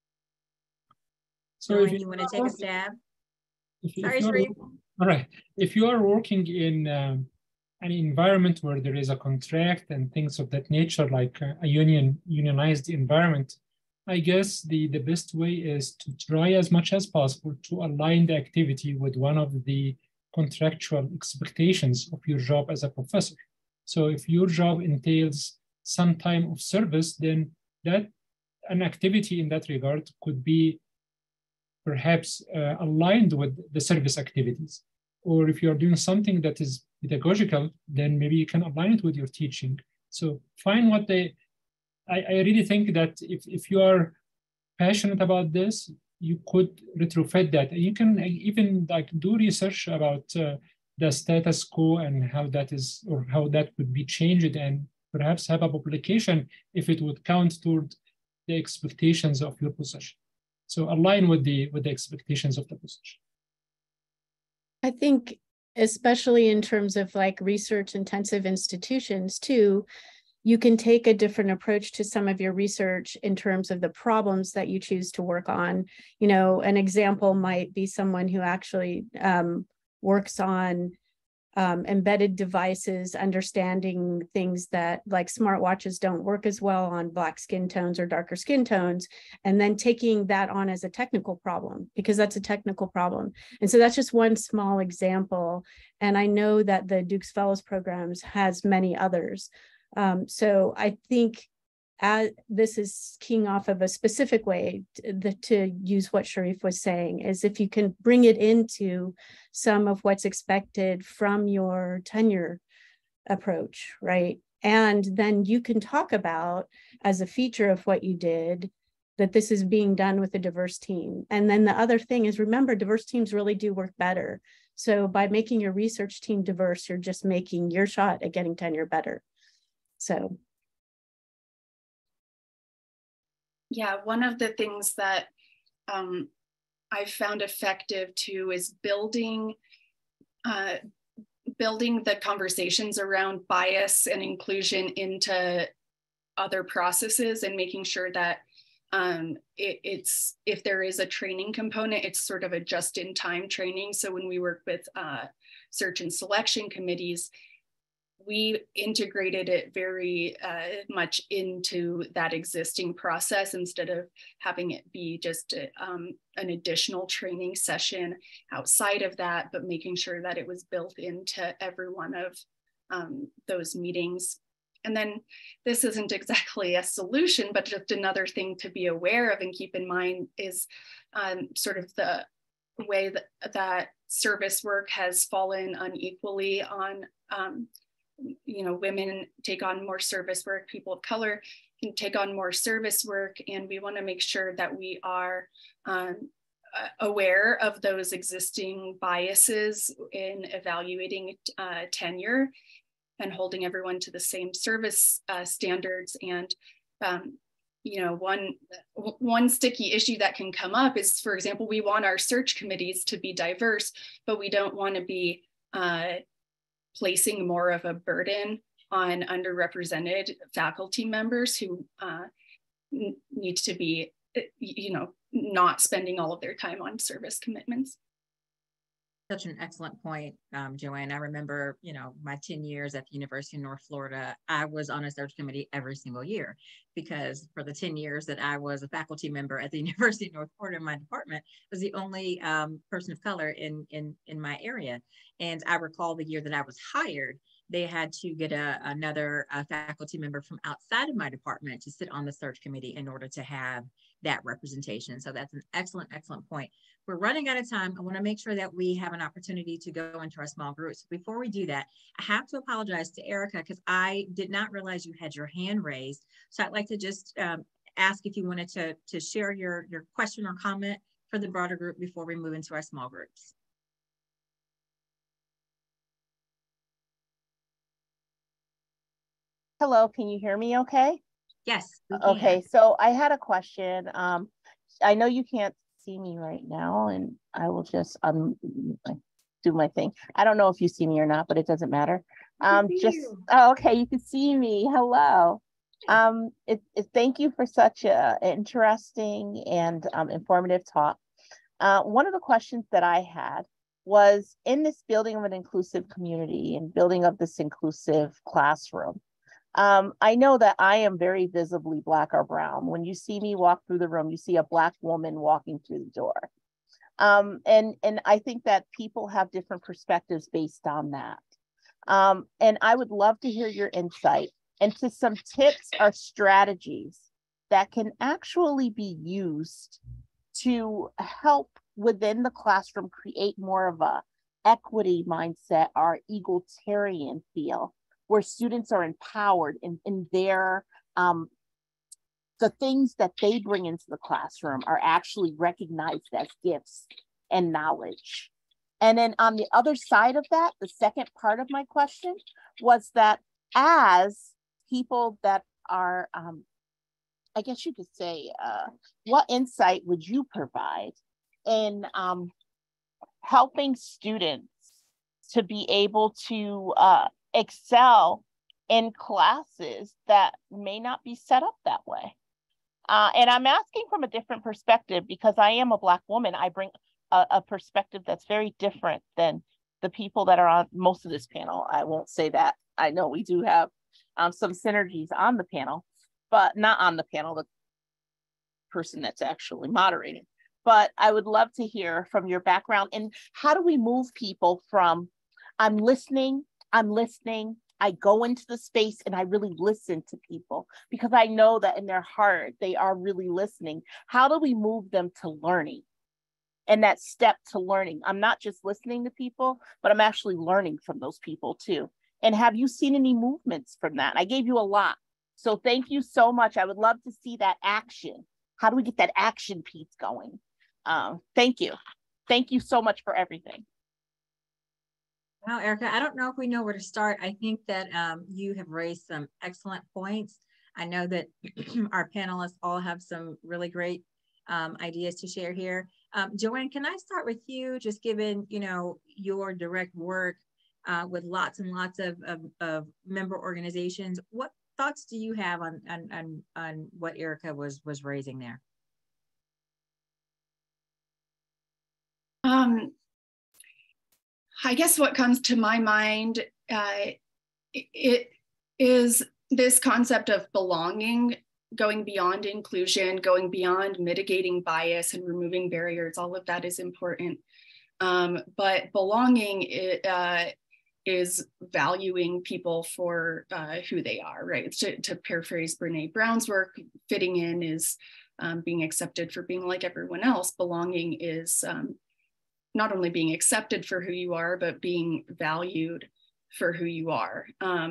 So Joanne, you want to take a stab? Sorry, Sherif. All right. If you are working in an environment where there is a contract and things of that nature, like a unionized environment, I guess the best way is to try as much as possible to align the activity with one of the contractual expectations of your job as a professor. So if your job entails some time of service, then an activity in that regard could be perhaps aligned with the service activities. Or if you're doing something that is pedagogical, then maybe you can align it with your teaching. So find what I really think that if you are passionate about this, you could retrofit that. You can even do research about the status quo and how that is, or how that could be changed, and perhaps have a publication if it would count toward the expectations of your position. So align with the expectations of the position. I think, especially in terms of research intensive institutions too, you can take a different approach to some of your research in terms of the problems that you choose to work on. An example might be someone who actually works on embedded devices, understanding things that like smartwatches don't work as well on Black skin tones or darker skin tones, and then taking that on as a technical problem, because that's a technical problem. And so that's just one small example. And I know that the Duke's Fellows Programs has many others. So I think this is keying off of a specific way to use what Sherif was saying, is if you can bring it into some of what's expected from your tenure approach, right? And then you can talk about, as a feature of what you did, that this is being done with a diverse team. And then the other thing is, remember, diverse teams really do work better. So by making your research team diverse, you're just making your shot at getting tenure better. So. Yeah, one of the things that I've found effective too is building the conversations around bias and inclusion into other processes, and making sure that if there is a training component, it's sort of a just-in-time training. So when we work with search and selection committees, we integrated it very much into that existing process, instead of having it be just an additional training session outside of that, but making sure that it was built into every one of those meetings. And then this isn't exactly a solution, but just another thing to be aware of and keep in mind is sort of the way that service work has fallen unequally on, women take on more service work, people of color can take on more service work, and we want to make sure that we are aware of those existing biases in evaluating tenure and holding everyone to the same service standards. And one sticky issue that can come up is, for example, we want our search committees to be diverse, but we don't want to be placing more of a burden on underrepresented faculty members who need to be, not spending all of their time on service commitments. Such an excellent point, Joanne. I remember, my 10 years at the University of North Florida, I was on a search committee every single year, because for the 10 years that I was a faculty member at the University of North Florida in my department, I was the only person of color in my area. And I recall the year that I was hired, they had to get another faculty member from outside of my department to sit on the search committee in order to have that representation. So that's an excellent, excellent point. We're running out of time. I want to make sure that we have an opportunity to go into our small groups. Before we do that, I have to apologize to Erica, because I did not realize you had your hand raised. So I'd like to just ask if you wanted to share your question or comment for the broader group before we move into our small groups. Hello, can you hear me okay? Yes. Okay, so I had a question. I know you can't see me right now, and I will just do my thing. I don't know if you see me or not, but it doesn't matter. Okay, you can see me. Hello. Thank you for such an interesting and informative talk. One of the questions that I had was, in this building of an inclusive community and building of this inclusive classroom, I know that I am very visibly Black or brown. When you see me walk through the room, you see a Black woman walking through the door. And I think that people have different perspectives based on that. And I would love to hear your insight into some tips or strategies that can actually be used to help within the classroom create more of a equity mindset or egalitarian feel, where students are empowered in their, the things that they bring into the classroom are actually recognized as gifts and knowledge. And then on the other side of that, the second part of my question was that, as people that are, I guess you could say, what insight would you provide in helping students to be able to excel in classes that may not be set up that way? And I'm asking from a different perspective, because I am a Black woman. I bring a perspective that's very different than the people that are on most of this panel. I won't say that. I know we do have some synergies on the panel, but not on the panel, the person that's actually moderating. But I would love to hear from your background, and how do we move people from I'm listening, I go into the space and I really listen to people, because I know that in their heart, they are really listening. How do we move them to learning? And that step to learning, I'm not just listening to people, but I'm actually learning from those people too. And have you seen any movements from that? I gave you a lot. So thank you so much. I would love to see that action. How do we get that action piece going? Thank you. Thank you so much for everything. Well, Erica, I don't know if we know where to start. I think that you have raised some excellent points. I know that our panelists all have some really great ideas to share here. Joanne, can I start with you, just given, you know, your direct work with lots and lots of member organizations? What thoughts do you have on what Erica was raising there? I guess what comes to my mind, it is this concept of belonging, going beyond inclusion, going beyond mitigating bias and removing barriers. All of that is important. But belonging is valuing people for who they are, right? To paraphrase Brene Brown's work, fitting in is being accepted for being like everyone else. Belonging is not only being accepted for who you are, but being valued for who you are.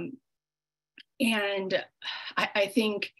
And I think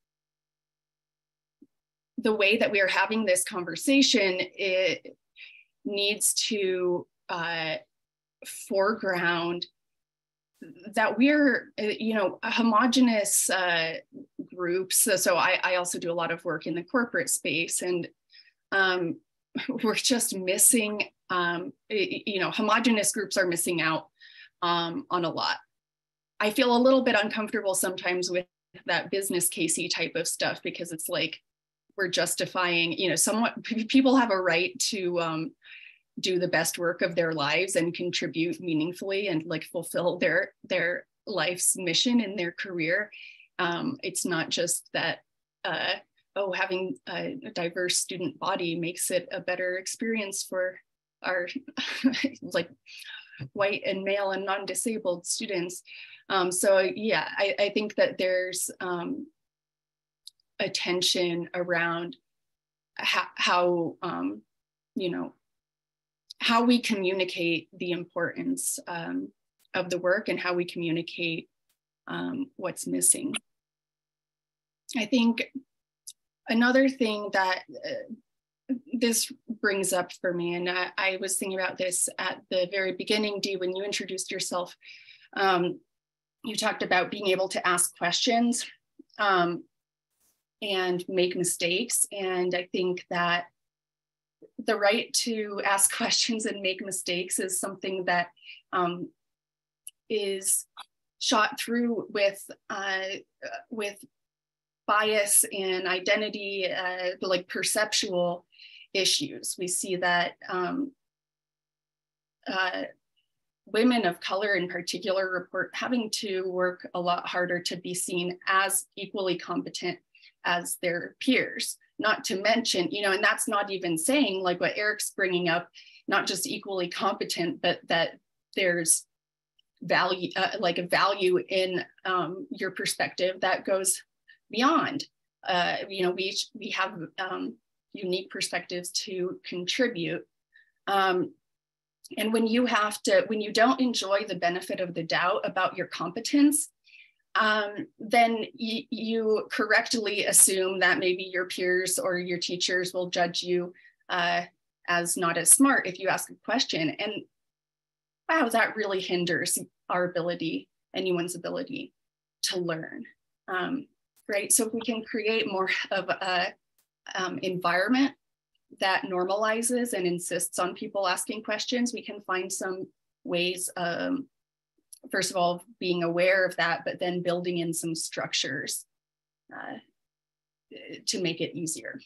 the way that we are having this conversation, it needs to foreground that we're, you know, homogenous groups. So I also do a lot of work in the corporate space, and we're just missing, you know, homogenous groups are missing out on a lot. I feel a little bit uncomfortable sometimes with that business casey type of stuff, because it's like we're justifying, you know, somewhat people have a right to do the best work of their lives and contribute meaningfully and like fulfill their life's mission in their career. It's not just that, oh, having a diverse student body makes it a better experience for our like white and male and non-disabled students. So yeah, I think that there's a tension around how you know, how we communicate the importance of the work and how we communicate what's missing. I think another thing that this brings up for me, and I was thinking about this at the very beginning, Dee, when you introduced yourself, you talked about being able to ask questions and make mistakes. And I think that the right to ask questions and make mistakes is something that is shot through with bias and identity, like perceptual issues. We see that women of color in particular report having to work a lot harder to be seen as equally competent as their peers. Not to mention, you know, and that's not even saying like what Eric's bringing up, not just equally competent, but that there's value, like a value in your perspective that goes beyond. You know, we have unique perspectives to contribute. And when you don't enjoy the benefit of the doubt about your competence, then you correctly assume that maybe your peers or your teachers will judge you as not as smart if you ask a question. And wow, that really hinders our ability, anyone's ability to learn, right? So if we can create more of a environment that normalizes and insists on people asking questions, we can find some ways of, first of all, being aware of that, but then building in some structures to make it easier.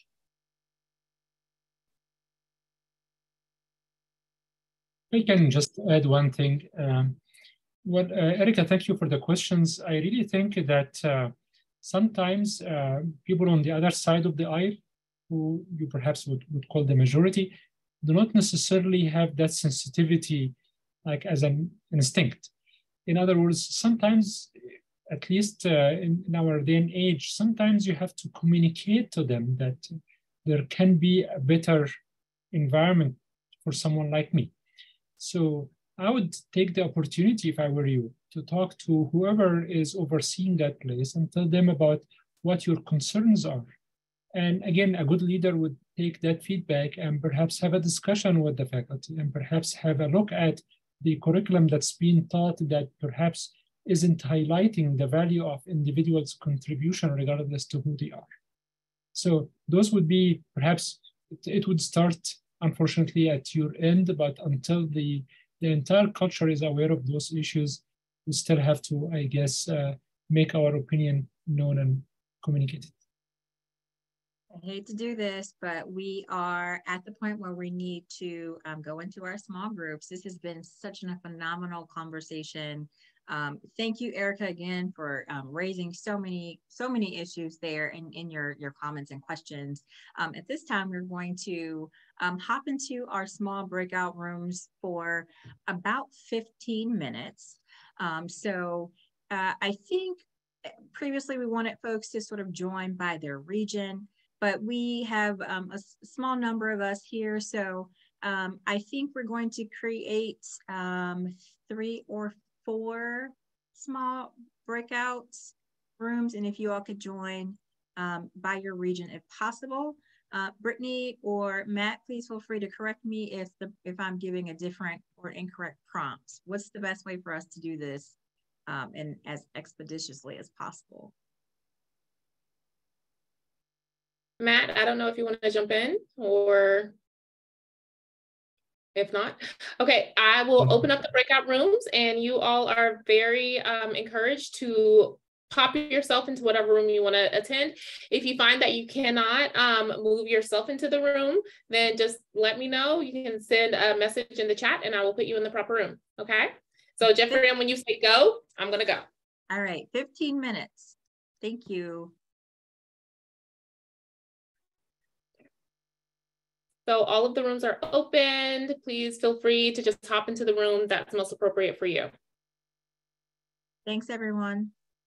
I can just add one thing. Erica, thank you for the questions. I really think that sometimes people on the other side of the aisle, who you perhaps would call the majority, do not necessarily have that sensitivity like as an instinct. In other words, sometimes, at least in our day and age, sometimes you have to communicate to them that there can be a better environment for someone like me. So I would take the opportunity, if I were you, to talk to whoever is overseeing that place and tell them about what your concerns are. And again, a good leader would take that feedback and perhaps have a discussion with the faculty and perhaps have a look at the curriculum that's being taught that perhaps isn't highlighting the value of individuals' contribution regardless to who they are. So those would be, perhaps it would start, unfortunately, at your end, but until the entire culture is aware of those issues, we still have to, I guess, make our opinion known and communicate it. I hate to do this, but we are at the point where we need to go into our small groups. This has been such a phenomenal conversation. Thank you, Erica, again, for raising so many issues there in your comments and questions. At this time, we're going to hop into our small breakout rooms for about 15 minutes. I think previously we wanted folks to sort of join by their region, but we have a small number of us here. So I think we're going to create 3 or 4 small breakouts rooms. And if you all could join by your region, if possible. Brittany or Matt, please feel free to correct me if I'm giving a different or incorrect prompt. What's the best way for us to do this and as expeditiously as possible? Matt, I don't know if you want to jump in or if not. Okay, I will open up the breakout rooms and you all are very encouraged to pop yourself into whatever room you want to attend. If you find that you cannot move yourself into the room, then just let me know. You can send a message in the chat and I will put you in the proper room, okay? So JeffriAnne, when you say go, I'm gonna go. All right, 15 minutes. Thank you. So all of the rooms are opened. Please feel free to just hop into the room that's most appropriate for you. Thanks, everyone.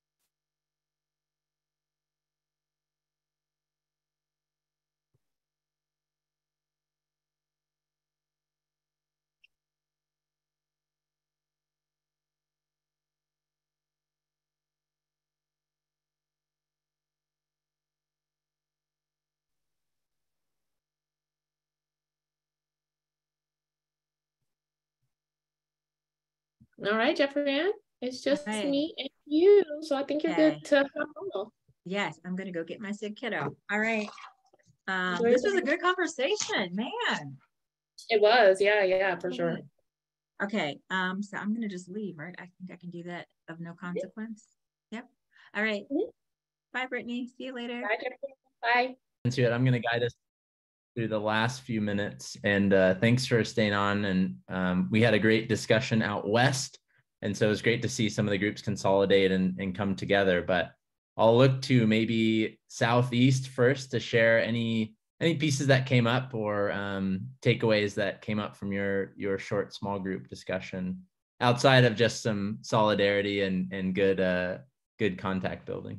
All right, JeffriAnne, it's just me and you. So I think you're good to hop on. Yes, I'm going to go get my sick kiddo. All right. This was a good conversation, man. It was, yeah, for sure. Okay, so I'm going to just leave, right? I think I can do that of no consequence. Yep. All right. Bye, Brittany. See you later. Bye, JeffriAnne. Bye. I'm going to guide us through the last few minutes, and thanks for staying on. And we had a great discussion out west, and so it was great to see some of the groups consolidate and come together. But I'll look to maybe southeast first to share any pieces that came up or takeaways that came up from your short small group discussion outside of just some solidarity and good contact building.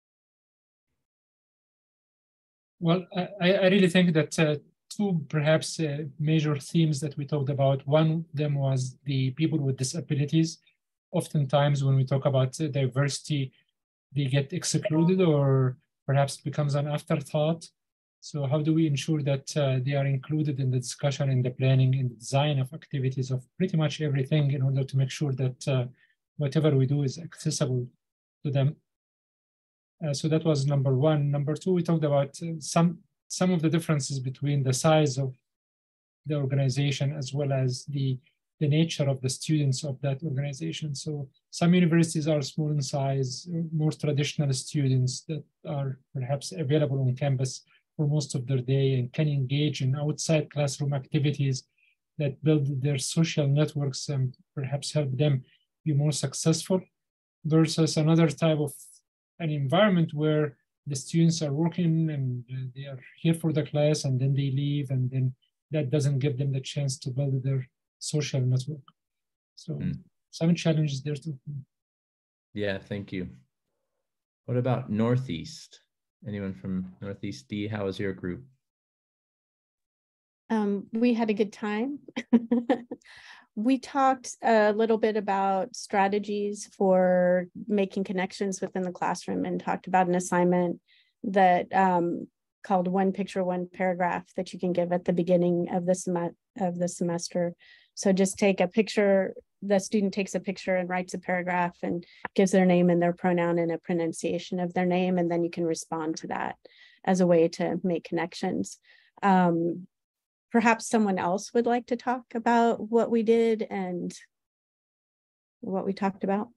Well, I really think that 2 perhaps major themes that we talked about. One of them was the people with disabilities. Oftentimes when we talk about diversity, they get excluded or perhaps becomes an afterthought. So how do we ensure that they are included in the discussion, in the planning, in the design of activities of pretty much everything in order to make sure that whatever we do is accessible to them? So that was number 1. Number 2, we talked about some of the differences between the size of the organization as well as the nature of the students of that organization. So some universities are small in size, more traditional students that are perhaps available on campus for most of their day and can engage in outside classroom activities that build their social networks and perhaps help them be more successful, versus another type of an environment where the students are working and they are here for the class and then they leave, and then that doesn't give them the chance to build their social network. So some challenges there too. Yeah, thank you. What about Northeast? Anyone from Northeast? Dee, how was your group? We had a good time. we talked a little bit about strategies for making connections within the classroom and talked about an assignment that called One Picture, One Paragraph that you can give at the beginning of the semester. So just take a picture, the student takes a picture and writes a paragraph and gives their name and their pronoun and a pronunciation of their name, and then you can respond to that as a way to make connections. Perhaps someone else would like to talk about what we did and what we talked about.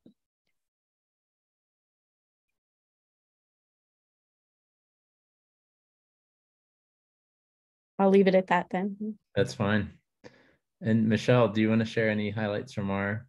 I'll leave it at that then. That's fine. And Michelle, do you want to share any highlights from our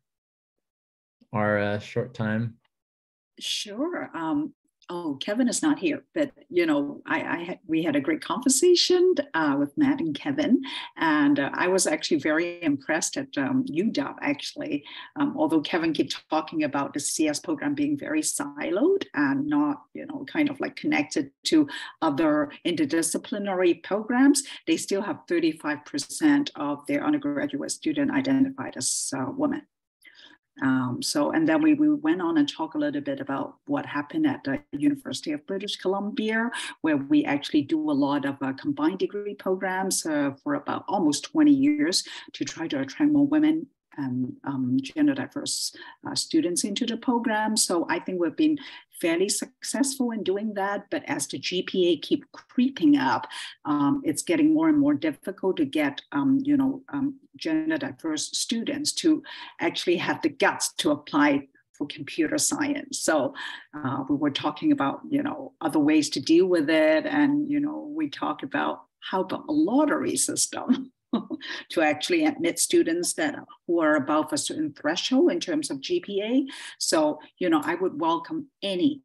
short time? Sure. Oh, Kevin is not here, but you know, we had a great conversation with Matt and Kevin, and I was actually very impressed at UW actually. Although Kevin kept talking about the CS program being very siloed and not, you know, kind of like connected to other interdisciplinary programs, they still have 35% of their undergraduate student identified as women. And then we went on and talked a little bit about what happened at the University of British Columbia, where we actually do a lot of combined degree programs for about almost 20 years to try to attract more women and gender diverse students into the program. So I think we've been fairly successful in doing that. But as the GPA keep creeping up, it's getting more and more difficult to get gender diverse students to actually have the guts to apply for computer science. So we were talking about, you know, other ways to deal with it. And, you know, we talk about how about a lottery system to actually admit students who are above a certain threshold in terms of GPA. So, you know, I would welcome any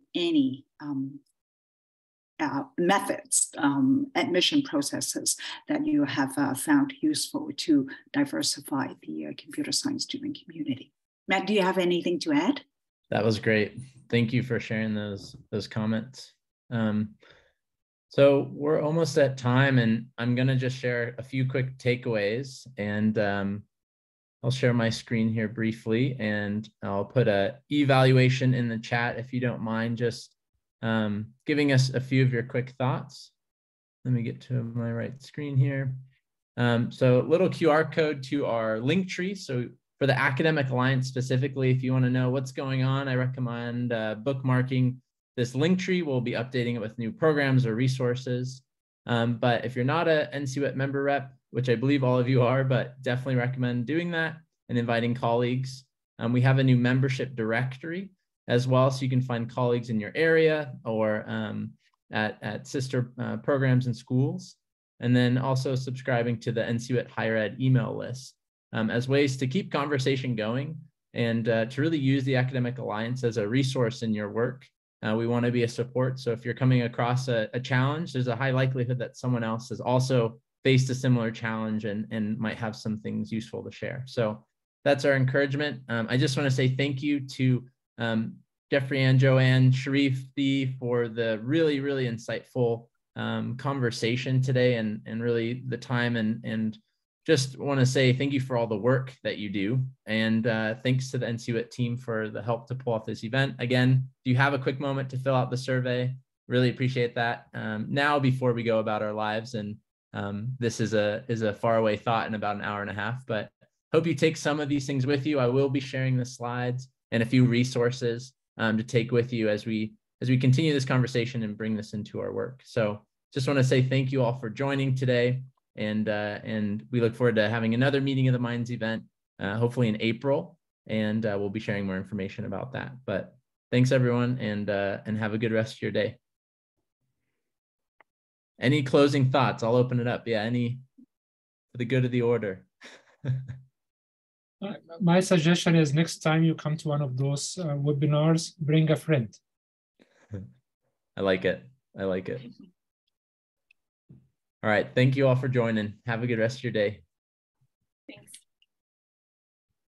methods, admission processes that you have found useful to diversify the computer science student community. Matt, do you have anything to add? That was great. Thank you for sharing those comments. So we're almost at time, and I'm going to just share a few quick takeaways, and I'll share my screen here briefly, and I'll put an evaluation in the chat if you don't mind just giving us a few of your quick thoughts. Let me get to my right screen here. So a little QR code to our link tree. So for the Academic Alliance specifically, if you want to know what's going on, I recommend bookmarking this link tree. We'll be updating it with new programs or resources. But if you're not a NCWIT member rep, which I believe all of you are, but definitely recommend doing that and inviting colleagues. We have a new membership directory as well, so you can find colleagues in your area or at sister programs and schools. And then also subscribing to the NCWIT Higher Ed email list as ways to keep conversation going and to really use the Academic Alliance as a resource in your work. We want to be a support. So if you're coming across a challenge, there's a high likelihood that someone else has also faced a similar challenge and might have some things useful to share. So that's our encouragement. I just want to say thank you to JeffriAnne, Joanne, Sherif, Dee for the really, really insightful conversation today and really the time and just want to say thank you for all the work that you do. And thanks to the NCWIT team for the help to pull off this event. Again, do you have a quick moment to fill out the survey? Really appreciate that. Now, before we go about our lives, and this is a faraway thought in about an hour and a half, but hope you take some of these things with you. I will be sharing the slides and a few resources to take with you as we continue this conversation and bring this into our work. So just want to say thank you all for joining today. And we look forward to having another Meeting of the Minds event, hopefully in April, and we'll be sharing more information about that. But thanks everyone, and have a good rest of your day. Any closing thoughts? I'll open it up. Yeah, any for the good of the order. My suggestion is next time you come to one of those webinars, bring a friend. I like it. I like it. All right. Thank you all for joining. Have a good rest of your day. Thanks.